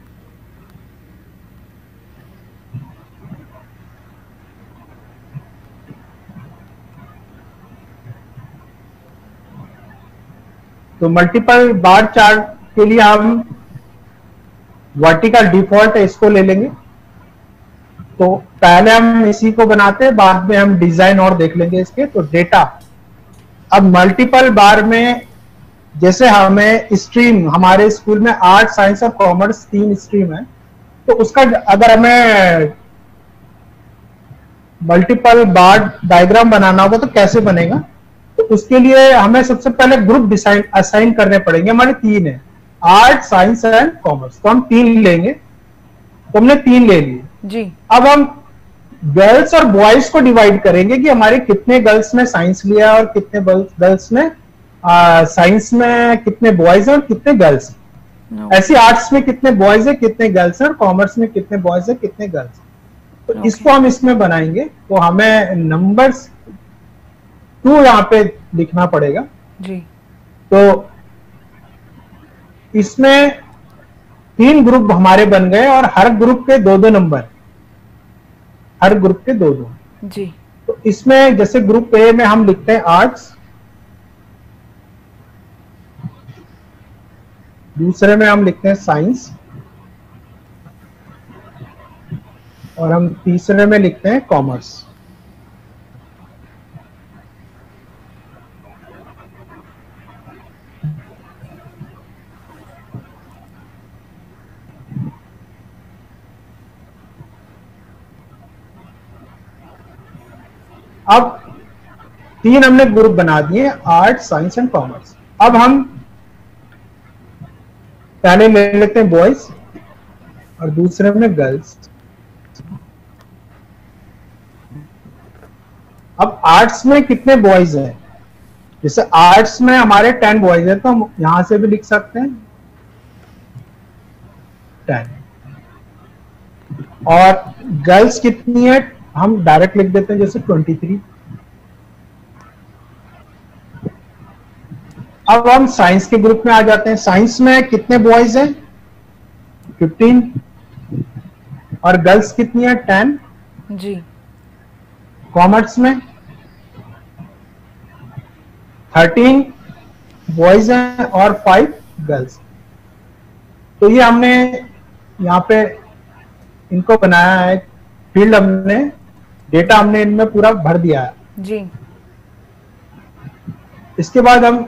तो मल्टीपल बार चार्ट के लिए हम वर्टिकल डिफॉल्ट है, इसको ले लेंगे। तो पहले हम इसी को बनाते हैं, बाद में हम डिजाइन और देख लेंगे इसके। तो डेटा, अब मल्टीपल बार में जैसे हमें स्ट्रीम, हमारे स्कूल में आर्ट साइंस और कॉमर्स तीन स्ट्रीम है, तो उसका अगर हमें मल्टीपल बार डायग्राम बनाना होगा तो कैसे बनेगा? तो उसके लिए हमें सबसे पहले ग्रुप डिसाइन असाइन करने पड़ेंगे। हमारे तीन है, आर्ट साइंस एंड कॉमर्स, तो हम तीन लेंगे। तो हमने तीन ले लिए जी। अब हम गर्ल्स और बॉयज को डिवाइड करेंगे कि हमारे कितने गर्ल्स ने साइंस लिया और कितने गर्ल्स ने साइंस में, कितने बॉयज हैं और कितने गर्ल्स हैं। no. ऐसे आर्ट्स में कितने बॉयज है कितने गर्ल्स हैं, और कॉमर्स में कितने बॉयज है कितने गर्ल्स हैं। तो okay. इसको हम इसमें बनाएंगे। तो हमें नंबर्स टू यहाँ पे लिखना पड़ेगा जी। तो इसमें तीन ग्रुप हमारे बन गए और हर ग्रुप के दो दो नंबर, हर ग्रुप के दो दो जी। तो इसमें जैसे ग्रुप ए में हम लिखते हैं आर्ट्स, दूसरे में हम लिखते हैं साइंस, और हम तीसरे में लिखते हैं कॉमर्स। अब तीन हमने ग्रुप बना दिए, आर्ट साइंस एंड कॉमर्स। अब हम पहले ले लेते हैं बॉयज और दूसरे में गर्ल्स। अब आर्ट्स में कितने बॉयज हैं? जैसे आर्ट्स में हमारे टेन बॉयज हैं, तो हम यहां से भी लिख सकते हैं टेन। और गर्ल्स कितनी है हम डायरेक्ट लिख देते हैं, जैसे ट्वेंटी थ्री। अब हम साइंस के ग्रुप में आ जाते हैं। साइंस में कितने बॉयज हैं? फिफ्टीन। और गर्ल्स कितनी है? टेन जी। कॉमर्स में थर्टीन बॉयज हैं और फाइव गर्ल्स। तो ये हमने यहाँ पे इनको बनाया है, फील्ड हमने, डेटा हमने इनमें पूरा भर दिया है जी। इसके बाद हम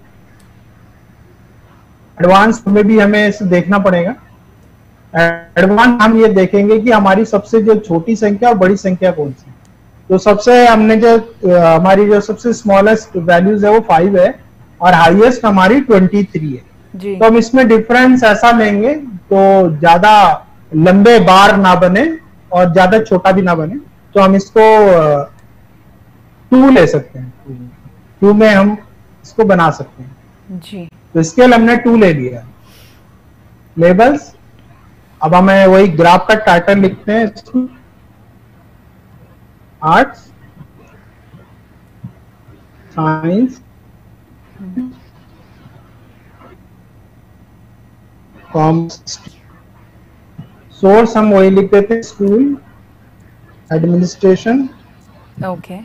एडवांस में भी हमें इसे देखना पड़ेगा। एडवांस हम ये देखेंगे कि हमारी सबसे जो छोटी संख्या और बड़ी संख्या कौन सी। तो सबसे हमने जो हमारी जो सबसे स्मॉलेस्ट वैल्यूज है वो फाइव है और हाईएस्ट हमारी ट्वेंटी थ्री है जी। तो हम इसमें डिफरेंस ऐसा लेंगे तो ज्यादा लंबे बार ना बने और ज्यादा छोटा भी ना बने। तो हम इसको टू ले सकते हैं, टू में हम इसको बना सकते हैं जी। तो इसके लिए हमने टू ले लिया। लेबल्स, अब हमें वही ग्राफ का टाइटल लिखते हैं, आर्ट्स साइंस कॉमर्स। सोर्स हम वही लिख देते हैं, स्कूल एडमिनिस्ट्रेशन। ओके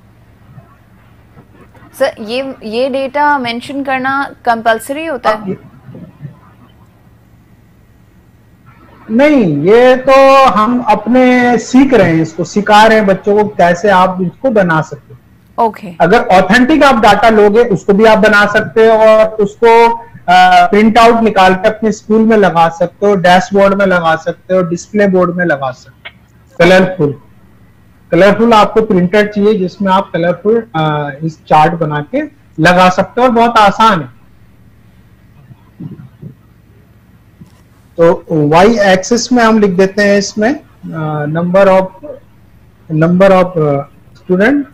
सर, ये ये डेटा मेंशन करना कंपलसरी होता है? नहीं, ये तो हम अपने सीख रहे हैं, इसको सिखा रहे हैं बच्चों को कैसे आप इसको बना सकते हो। Okay okay. अगर ऑथेंटिक आप डाटा लोगे उसको भी आप बना सकते हो और उसको प्रिंट आउट निकाल के अपने स्कूल में लगा सकते हो, डैशबोर्ड में लगा सकते हो, डिस्प्ले बोर्ड में लगा सकते हो। कलरफुल कलरफुल आपको प्रिंटर चाहिए जिसमें आप कलरफुल इस चार्ट बना के लगा सकते हो और बहुत आसान है। तो वाई एक्सिस में हम लिख देते हैं इसमें number of number of student,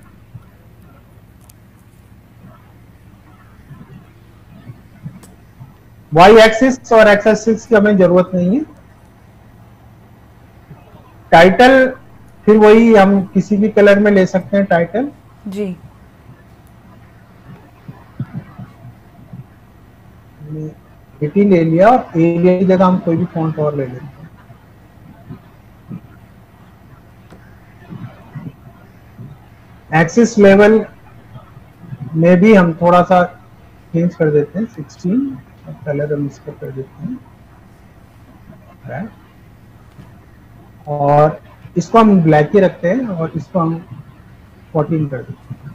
Y axis और एक्स एक्सिस की हमें जरूरत नहीं है। टाइटल फिर वही हम किसी भी कलर में ले सकते हैं टाइटल जी। एटी ले लिया और एरिया की जगह हम कोई भी फॉन्ट और ले लेते हैं। एक्सिस लेवल में भी हम थोड़ा सा चेंज कर देते हैं, सिक्सटीन और कलर हम इसको कर देते हैं राइट, और इसको हम ब्लैक ही रखते हैं और इसको हम फोर्टीन कर देते हैं।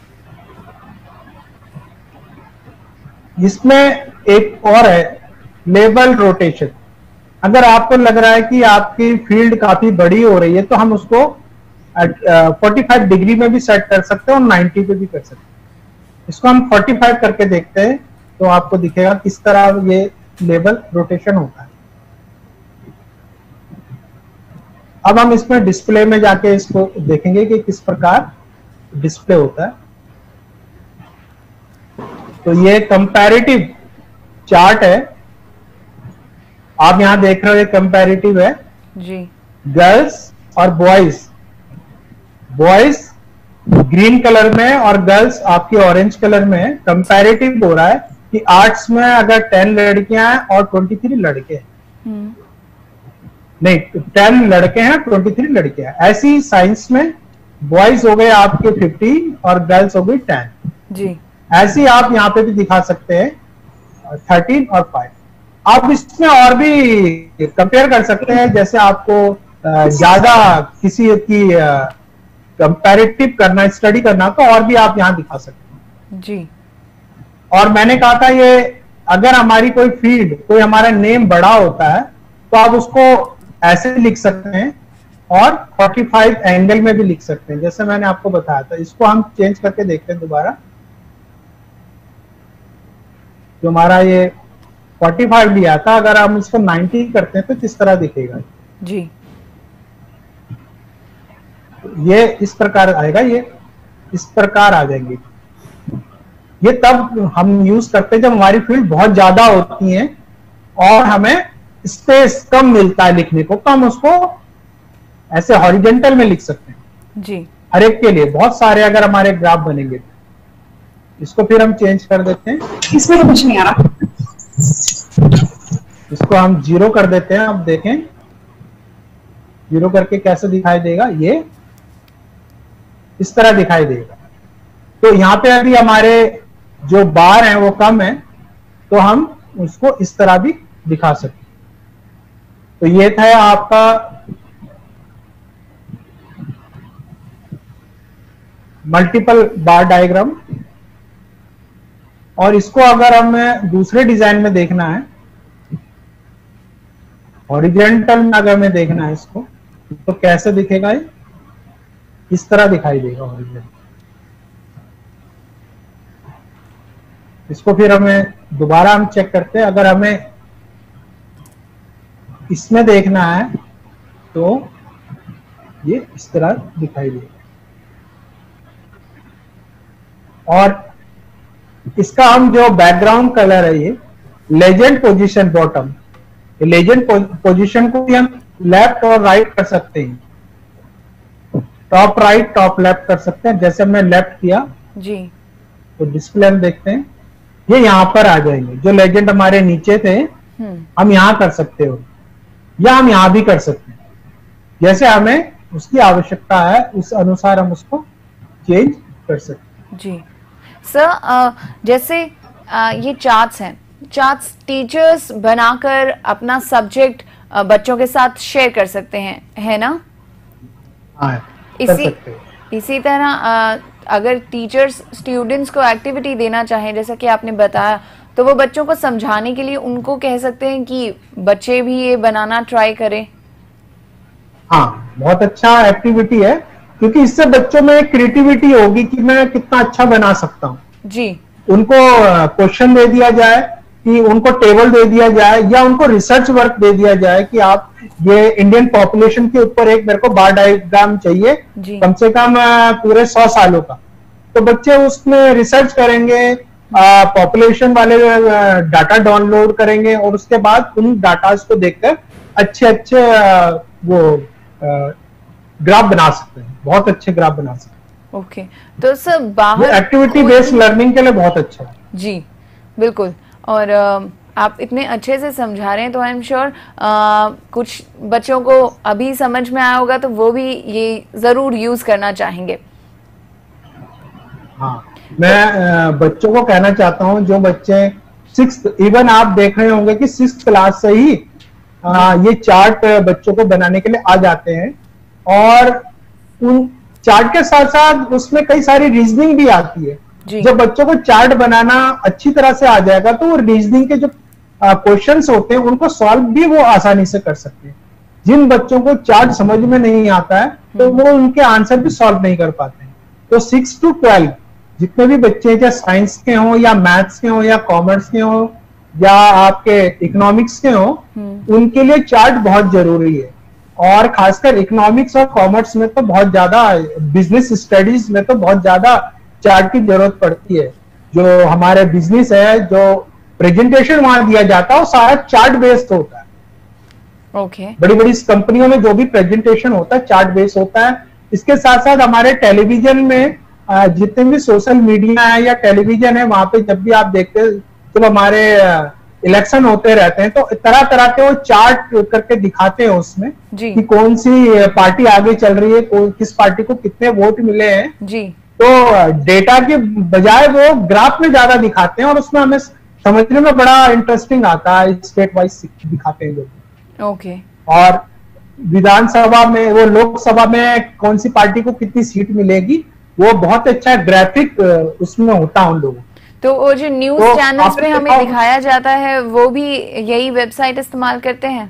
इसमें एक और है लेबल रोटेशन। अगर आपको लग रहा है कि आपकी फील्ड काफी बड़ी हो रही है तो हम उसको फोर्टी फाइव डिग्री में भी सेट कर सकते हैं और नाइंटी पे भी कर सकते हैं। इसको हम फोर्टी फाइव करके देखते हैं तो आपको दिखेगा किस तरह ये लेबल रोटेशन होता है। अब हम इसमें डिस्प्ले में जाके इसको देखेंगे कि किस प्रकार डिस्प्ले होता है। तो ये कंपैरेटिव चार्ट है, आप यहां देख रहे हो, ये कंपैरेटिव है जी। गर्ल्स और बॉयज, बॉयज ग्रीन कलर में और गर्ल्स आपकी ऑरेंज कलर में। कंपैरेटिव हो रहा है कि आर्ट्स में अगर टेन लड़कियां हैं और ट्वेंटी थ्री लड़के हैं, नहीं टेन लड़के हैं ट्वेंटी थ्री लड़कियां, ऐसी साइंस में बॉयज हो गए आपके फिफ्टी और गर्ल्स हो गई टेन जी। ऐसी आप यहाँ पे भी दिखा सकते हैं थर्टीन और फाइव। आप इसमें और भी कंपेयर कर सकते हैं, जैसे आपको ज्यादा किसी की कंपैरेटिव करना, स्टडी करना, तो और भी आप यहाँ दिखा सकते हैं जी। और मैंने कहा था ये अगर हमारी कोई फील्ड, कोई हमारा नेम बड़ा होता है तो आप उसको ऐसे लिख सकते हैं और फोर्टी फाइव एंगल में भी लिख सकते हैं, जैसे मैंने आपको बताया था। इसको हम चेंज करके देखते हैं दोबारा। जो हमारा ये फोर्टी फाइव लिया था, अगर हम इसको नाइंटी करते हैं तो किस तरह दिखेगा जी। ये इस प्रकार आएगा, ये इस प्रकार आ जाएंगे। ये तब हम यूज करते हैं जब हमारी फील्ड बहुत ज्यादा होती है और हमें स्पेस कम मिलता है लिखने को, तो हम उसको ऐसे हॉरिजेंटल में लिख सकते हैं जी। हर एक के लिए। बहुत सारे अगर हमारे ग्राफ बनेंगे तो इसको फिर हम चेंज कर देते हैं। इसमें तो कुछ नहीं आ रहा, इसको हम जीरो कर देते हैं। अब देखें जीरो करके कैसे दिखाई देगा, ये इस तरह दिखाई देगा। तो यहाँ पे अभी हमारे जो बार हैं वो कम है, तो हम उसको इस तरह भी दिखा सकते हैं। तो ये था आपका मल्टीपल बार डायग्राम। और इसको अगर हमें दूसरे डिजाइन में देखना है, हॉरिजॉन्टल में अगर हमें देखना है इसको, तो कैसे दिखेगा ये? इस तरह दिखाई देगा हॉरिजॉन्टल। इसको फिर हमें दोबारा हम चेक करते हैं। अगर हमें इसमें देखना है तो ये इस तरह दिखाई देगा। और इसका हम जो बैकग्राउंड कलर है, ये legend position bottom, legend position को भी हम लेफ्ट और राइट कर सकते हैं, टॉप राइट टॉप लेफ्ट कर सकते हैं। जैसे हमने लेफ्ट किया जी, तो डिस्प्ले हम देखते हैं ये यहाँ पर आ जाएंगे। जो लेजेंड हमारे नीचे थे हम यहाँ कर सकते हो, या हम यहाँ भी कर सकते हैं, जैसे हमें उसकी आवश्यकता है उस अनुसार हम उसको चेंज कर सकते हैं। जी सर, जैसे आ, ये चार्ट्स हैं, चार्ट्स टीचर्स बनाकर अपना सब्जेक्ट बच्चों के साथ शेयर कर सकते हैं, है ना? हाँ, इसी इसी तरह आ, अगर टीचर्स स्टूडेंट्स को एक्टिविटी देना चाहें, जैसा कि आपने बताया, तो वो बच्चों को समझाने के लिए उनको कह सकते हैं कि बच्चे भी ये बनाना ट्राई करें। हाँ, बहुत अच्छा एक्टिविटी है, क्योंकि इससे बच्चों में क्रिएटिविटी होगी कि मैं कितना अच्छा बना सकता हूँ जी। उनको क्वेश्चन दे दिया जाए, कि उनको टेबल दे दिया जाए, या उनको रिसर्च वर्क दे दिया जाए कि आप ये इंडियन पॉपुलेशन के ऊपर एक मेरे को बार डायग्राम चाहिए कम से कम पूरे सौ सालों का। तो बच्चे उसमें रिसर्च करेंगे, पॉपुलेशन वाले डाटा डाउनलोड करेंगे, और उसके बाद उन डाटाज को देखकर अच्छे अच्छे वो ग्राफ बना सकते हैं, बहुत अच्छे ग्राफ बना सकते हैं। ओके, तो सर बाहर एक्टिविटी बेस्ड लर्निंग के लिए बहुत अच्छा है। जी बिल्कुल, और आप इतने अच्छे से समझा रहे हैं, तो आई एम श्योर कुछ बच्चों को अभी समझ में आया होगा, तो वो भी ये जरूर यूज करना चाहेंगे। हाँ, मैं बच्चों को कहना चाहता हूँ, जो बच्चे सिक्स, इवन आप देख रहे होंगे कि सिक्स क्लास से ही आ, ये चार्ट बच्चों को बनाने के लिए आ जाते हैं, और उन चार्ट के साथ साथ उसमें कई सारी रीजनिंग भी आती है। जब बच्चों को चार्ट बनाना अच्छी तरह से आ जाएगा, तो वो रीजनिंग के जो क्वेश्चंस होते हैं उनको सॉल्व भी वो आसानी से कर सकते हैं। जिन बच्चों को चार्ट समझ में नहीं आता है, तो वो उनके आंसर भी सॉल्व नहीं कर पाते हैं। तो सिक्स टू ट्वेल्व जितने भी बच्चे चाहे साइंस के हों, या मैथ्स के हों, या कॉमर्स के हों, या आपके इकोनॉमिक्स के हों, उनके लिए चार्ट बहुत जरूरी है। और खासकर इकोनॉमिक्स और कॉमर्स में तो बहुत ज्यादा, बिजनेस स्टडीज में तो बहुत ज्यादा चार्ट की जरूरत पड़ती है। जो हमारे बिजनेस है, जो प्रेजेंटेशन वहां दिया जाता है, वो सारा चार्ट बेस्ड होता है। Okay okay. बड़ी बड़ी कंपनियों में जो भी प्रेजेंटेशन होता है चार्ट बेस्ड होता है। इसके साथ साथ हमारे टेलीविजन में जितने भी सोशल मीडिया है या टेलीविजन है, वहां पे जब भी आप देखते हैं, जब हमारे इलेक्शन होते रहते हैं, तो तरह तरह के वो चार्ट करके दिखाते हैं उसमें कि कौन सी पार्टी आगे चल रही है, किस पार्टी को कितने वोट मिले हैं जी। तो डेटा के बजाय वो ग्राफ में ज्यादा दिखाते हैं, और उसमें हमें समझने में बड़ा इंटरेस्टिंग आता है, स्टेट वाइज दिखाते हैं लोग। ओके। और विधानसभा में, वो लोकसभा में कौन सी पार्टी को कितनी सीट मिलेगी, वो बहुत अच्छा ग्राफिक उसमें होता है उन लोगों। तो वो जो न्यूज तो चैनल्स में हमें दिखाया जाता है, वो भी यही वेबसाइट इस्तेमाल करते हैं?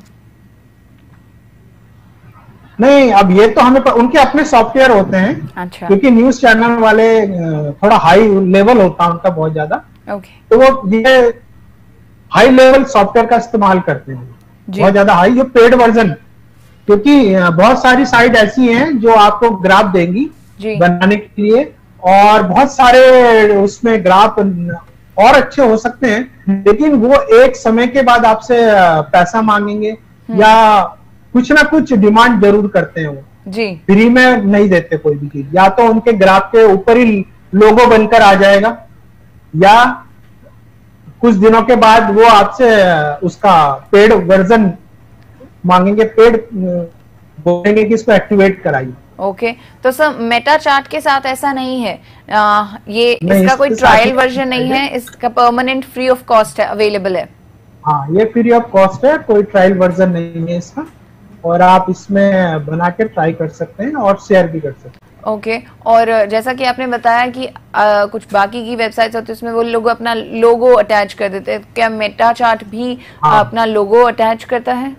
नहीं, अब ये तो हमें उनके अपने सॉफ्टवेयर होते हैं। अच्छा। क्योंकि न्यूज चैनल वाले थोड़ा हाई लेवल होता है उनका बहुत ज्यादा। ओके। तो वो ये हाई लेवल सॉफ्टवेयर का इस्तेमाल करते हैं, बहुत ज्यादा हाई, जो पेड वर्जन। क्योंकि बहुत सारी साइट ऐसी हैं जो आपको ग्राफ देंगी बनाने के लिए, और बहुत सारे उसमें ग्राफ और अच्छे हो सकते हैं, लेकिन वो एक समय के बाद आपसे पैसा मांगेंगे या कुछ ना कुछ डिमांड जरूर करते हैं। वो जी फ्री में नहीं देते कोई भी चीज। या तो उनके ग्राफ के ऊपर ही लोगो बनकर आ जाएगा, या कुछ दिनों के बाद वो आपसे उसका पेड वर्जन मांगेंगे, पेड बोलेंगे कि इसको एक्टिवेट कराइए। Okay okay. तो सर मेटा चार्ट के साथ ऐसा नहीं है, आ, ये इसका कोई ट्रायल वर्जन नहीं है, इसका परमानेंट फ्री ऑफ कॉस्ट है, अवेलेबल है? हाँ, ये फ्री ऑफ कॉस्ट है, कोई ट्रायल वर्जन नहीं है इसका, और आप इसमें बना के ट्राई कर सकते हैं और शेयर भी कर सकते हैं। Okay okay. और जैसा कि आपने बताया कि आ, कुछ बाकी की वेबसाइट्स होती है उसमें वो लोग अपना लोगो अटैच कर देते हैं, क्या मेटा चार्ट भी हाँ. अपना लोगो अटैच करता है?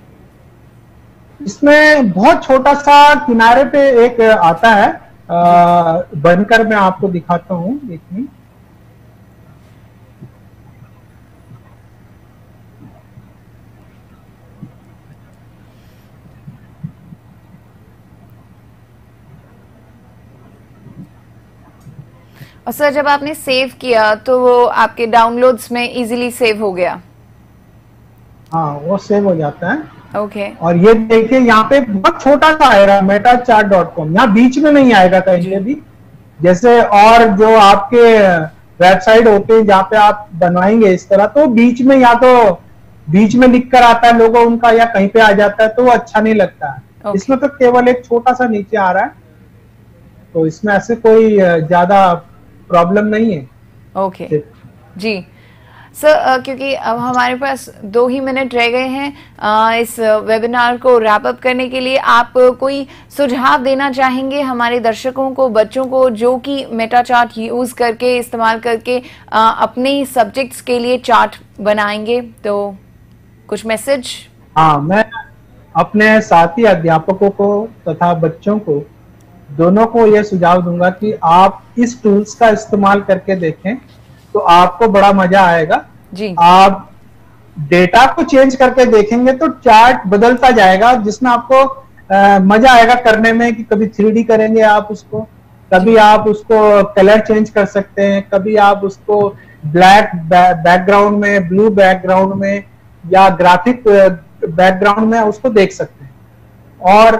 इसमें बहुत छोटा सा किनारे पे एक आता है, बनकर मैं आपको दिखाता हूँ, एक मिनट। और सर जब आपने सेव किया तो वो आपके डाउनलोड्स में इजीली सेव हो गया? हाँ, वो सेव हो जाता है। Okay okay. और ये देखिए यहाँ पे बहुत छोटा सा आएगा मेटा चार्ट डॉट कॉम, यहाँ बीच में नहीं आएगा कहीं पे भी। जैसे और जो आपके वेबसाइट होते हैं जहाँ पे आप बनवाएंगे इस तरह, तो बीच में या तो बीच में लिख कर आता है लोगो उनका या कहीं पे आ जाता है, तो वो अच्छा नहीं लगता है। okay. इसमें तो केवल एक छोटा सा नीचे आ रहा है, तो इसमें ऐसे कोई ज्यादा प्रॉब्लम नहीं है। Okay okay. जी सर, uh, क्योंकि अब हमारे पास दो ही मिनट रह गए हैं uh, इस वेबिनार को रैप अप करने के लिए, आप uh, कोई सुझाव देना चाहेंगे हमारे दर्शकों को, बच्चों को, जो कि मेटा चार्ट यूज करके, इस्तेमाल करके uh, अपने सब्जेक्ट्स के लिए चार्ट बनाएंगे, तो कुछ मैसेज? हाँ, मैं अपने साथी अध्यापकों को तथा बच्चों को दोनों को यह सुझाव दूंगा कि आप इस टूल्स का इस्तेमाल करके देखें, तो आपको बड़ा मजा आएगा जी। आप डेटा को चेंज करके देखेंगे तो चार्ट बदलता जाएगा, जिसमें आपको आ, मजा आएगा करने में कि कभी थ्री डी करेंगे आप उसको, कभी आप उसको कलर चेंज कर सकते हैं, कभी आप उसको ब्लैक बैकग्राउंड में, ब्लू बैकग्राउंड में या ग्राफिक बैकग्राउंड में उसको देख सकते हैं। और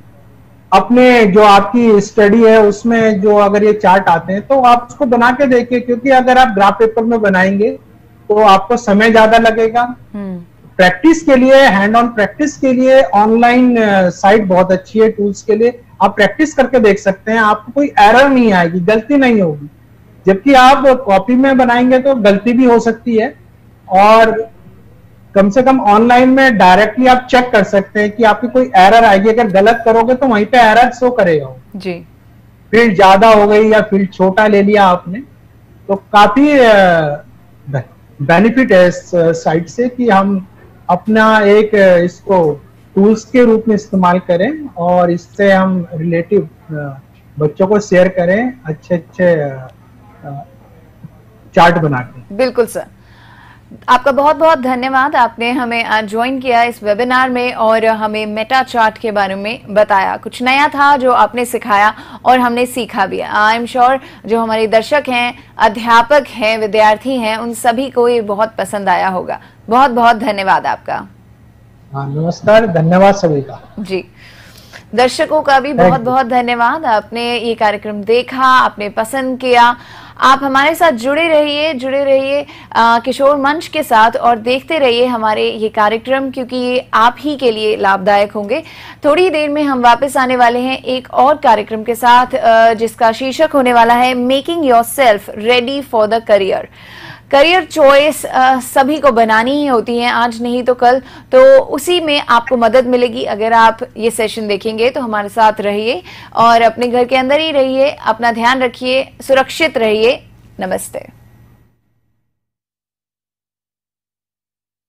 अपने जो आपकी स्टडी है उसमें जो अगर ये चार्ट आते हैं तो आप उसको बना के देखिए, क्योंकि अगर आप ग्राफ पेपर में बनाएंगे तो आपको समय ज्यादा लगेगा। प्रैक्टिस के लिए, हैंड ऑन प्रैक्टिस के लिए ऑनलाइन साइट बहुत अच्छी है टूल्स के लिए, आप प्रैक्टिस करके देख सकते हैं, आपको कोई एरर नहीं आएगी, गलती नहीं होगी। जबकि आप कॉपी में बनाएंगे तो गलती भी हो सकती है, और कम से कम ऑनलाइन में डायरेक्टली आप चेक कर सकते हैं कि आपकी कोई एरर आएगी, अगर गलत करोगे तो वहीं पे एरर शो करेगा जी। फील्ड ज्यादा हो गई या फील्ड छोटा ले लिया आपने, तो काफी बेनिफिट है इस साइट से कि हम अपना एक इसको टूल्स के रूप में इस्तेमाल करें और इससे हम रिलेटिव बच्चों को शेयर करें अच्छे अच्छे चार्ट बना के। बिल्कुल सर, आपका बहुत बहुत धन्यवाद, आपने हमें आज ज्वाइन किया इस वेबिनार में और हमें मेटा चार्ट के बारे में बताया। कुछ नया था जो आपने सिखाया और हमने सीखा भी। आई एम श्योर जो हमारे दर्शक हैं, अध्यापक हैं, विद्यार्थी हैं, उन सभी को ये बहुत पसंद आया होगा। बहुत बहुत धन्यवाद आपका। हाँ, नमस्कार, धन्यवाद सभी का। जी, दर्शकों का भी बहुत बहुत धन्यवाद, आपने ये कार्यक्रम देखा, आपने पसंद किया। आप हमारे साथ जुड़े रहिए जुड़े रहिए किशोर मंच के साथ और देखते रहिए हमारे ये कार्यक्रम, क्योंकि ये आप ही के लिए लाभदायक होंगे। थोड़ी देर में हम वापस आने वाले हैं एक और कार्यक्रम के साथ, जिसका शीर्षक होने वाला है making yourself ready for the career. Career choice सभी को बनानी ही होती है, आज नहीं तो कल, तो उसी में आपको मदद मिलेगी अगर आप ये सेशन देखेंगे। तो हमारे साथ रहिए और अपने घर के अंदर ही रहिए, अपना ध्यान रखिए, सुरक्षित रहिए। नमस्ते।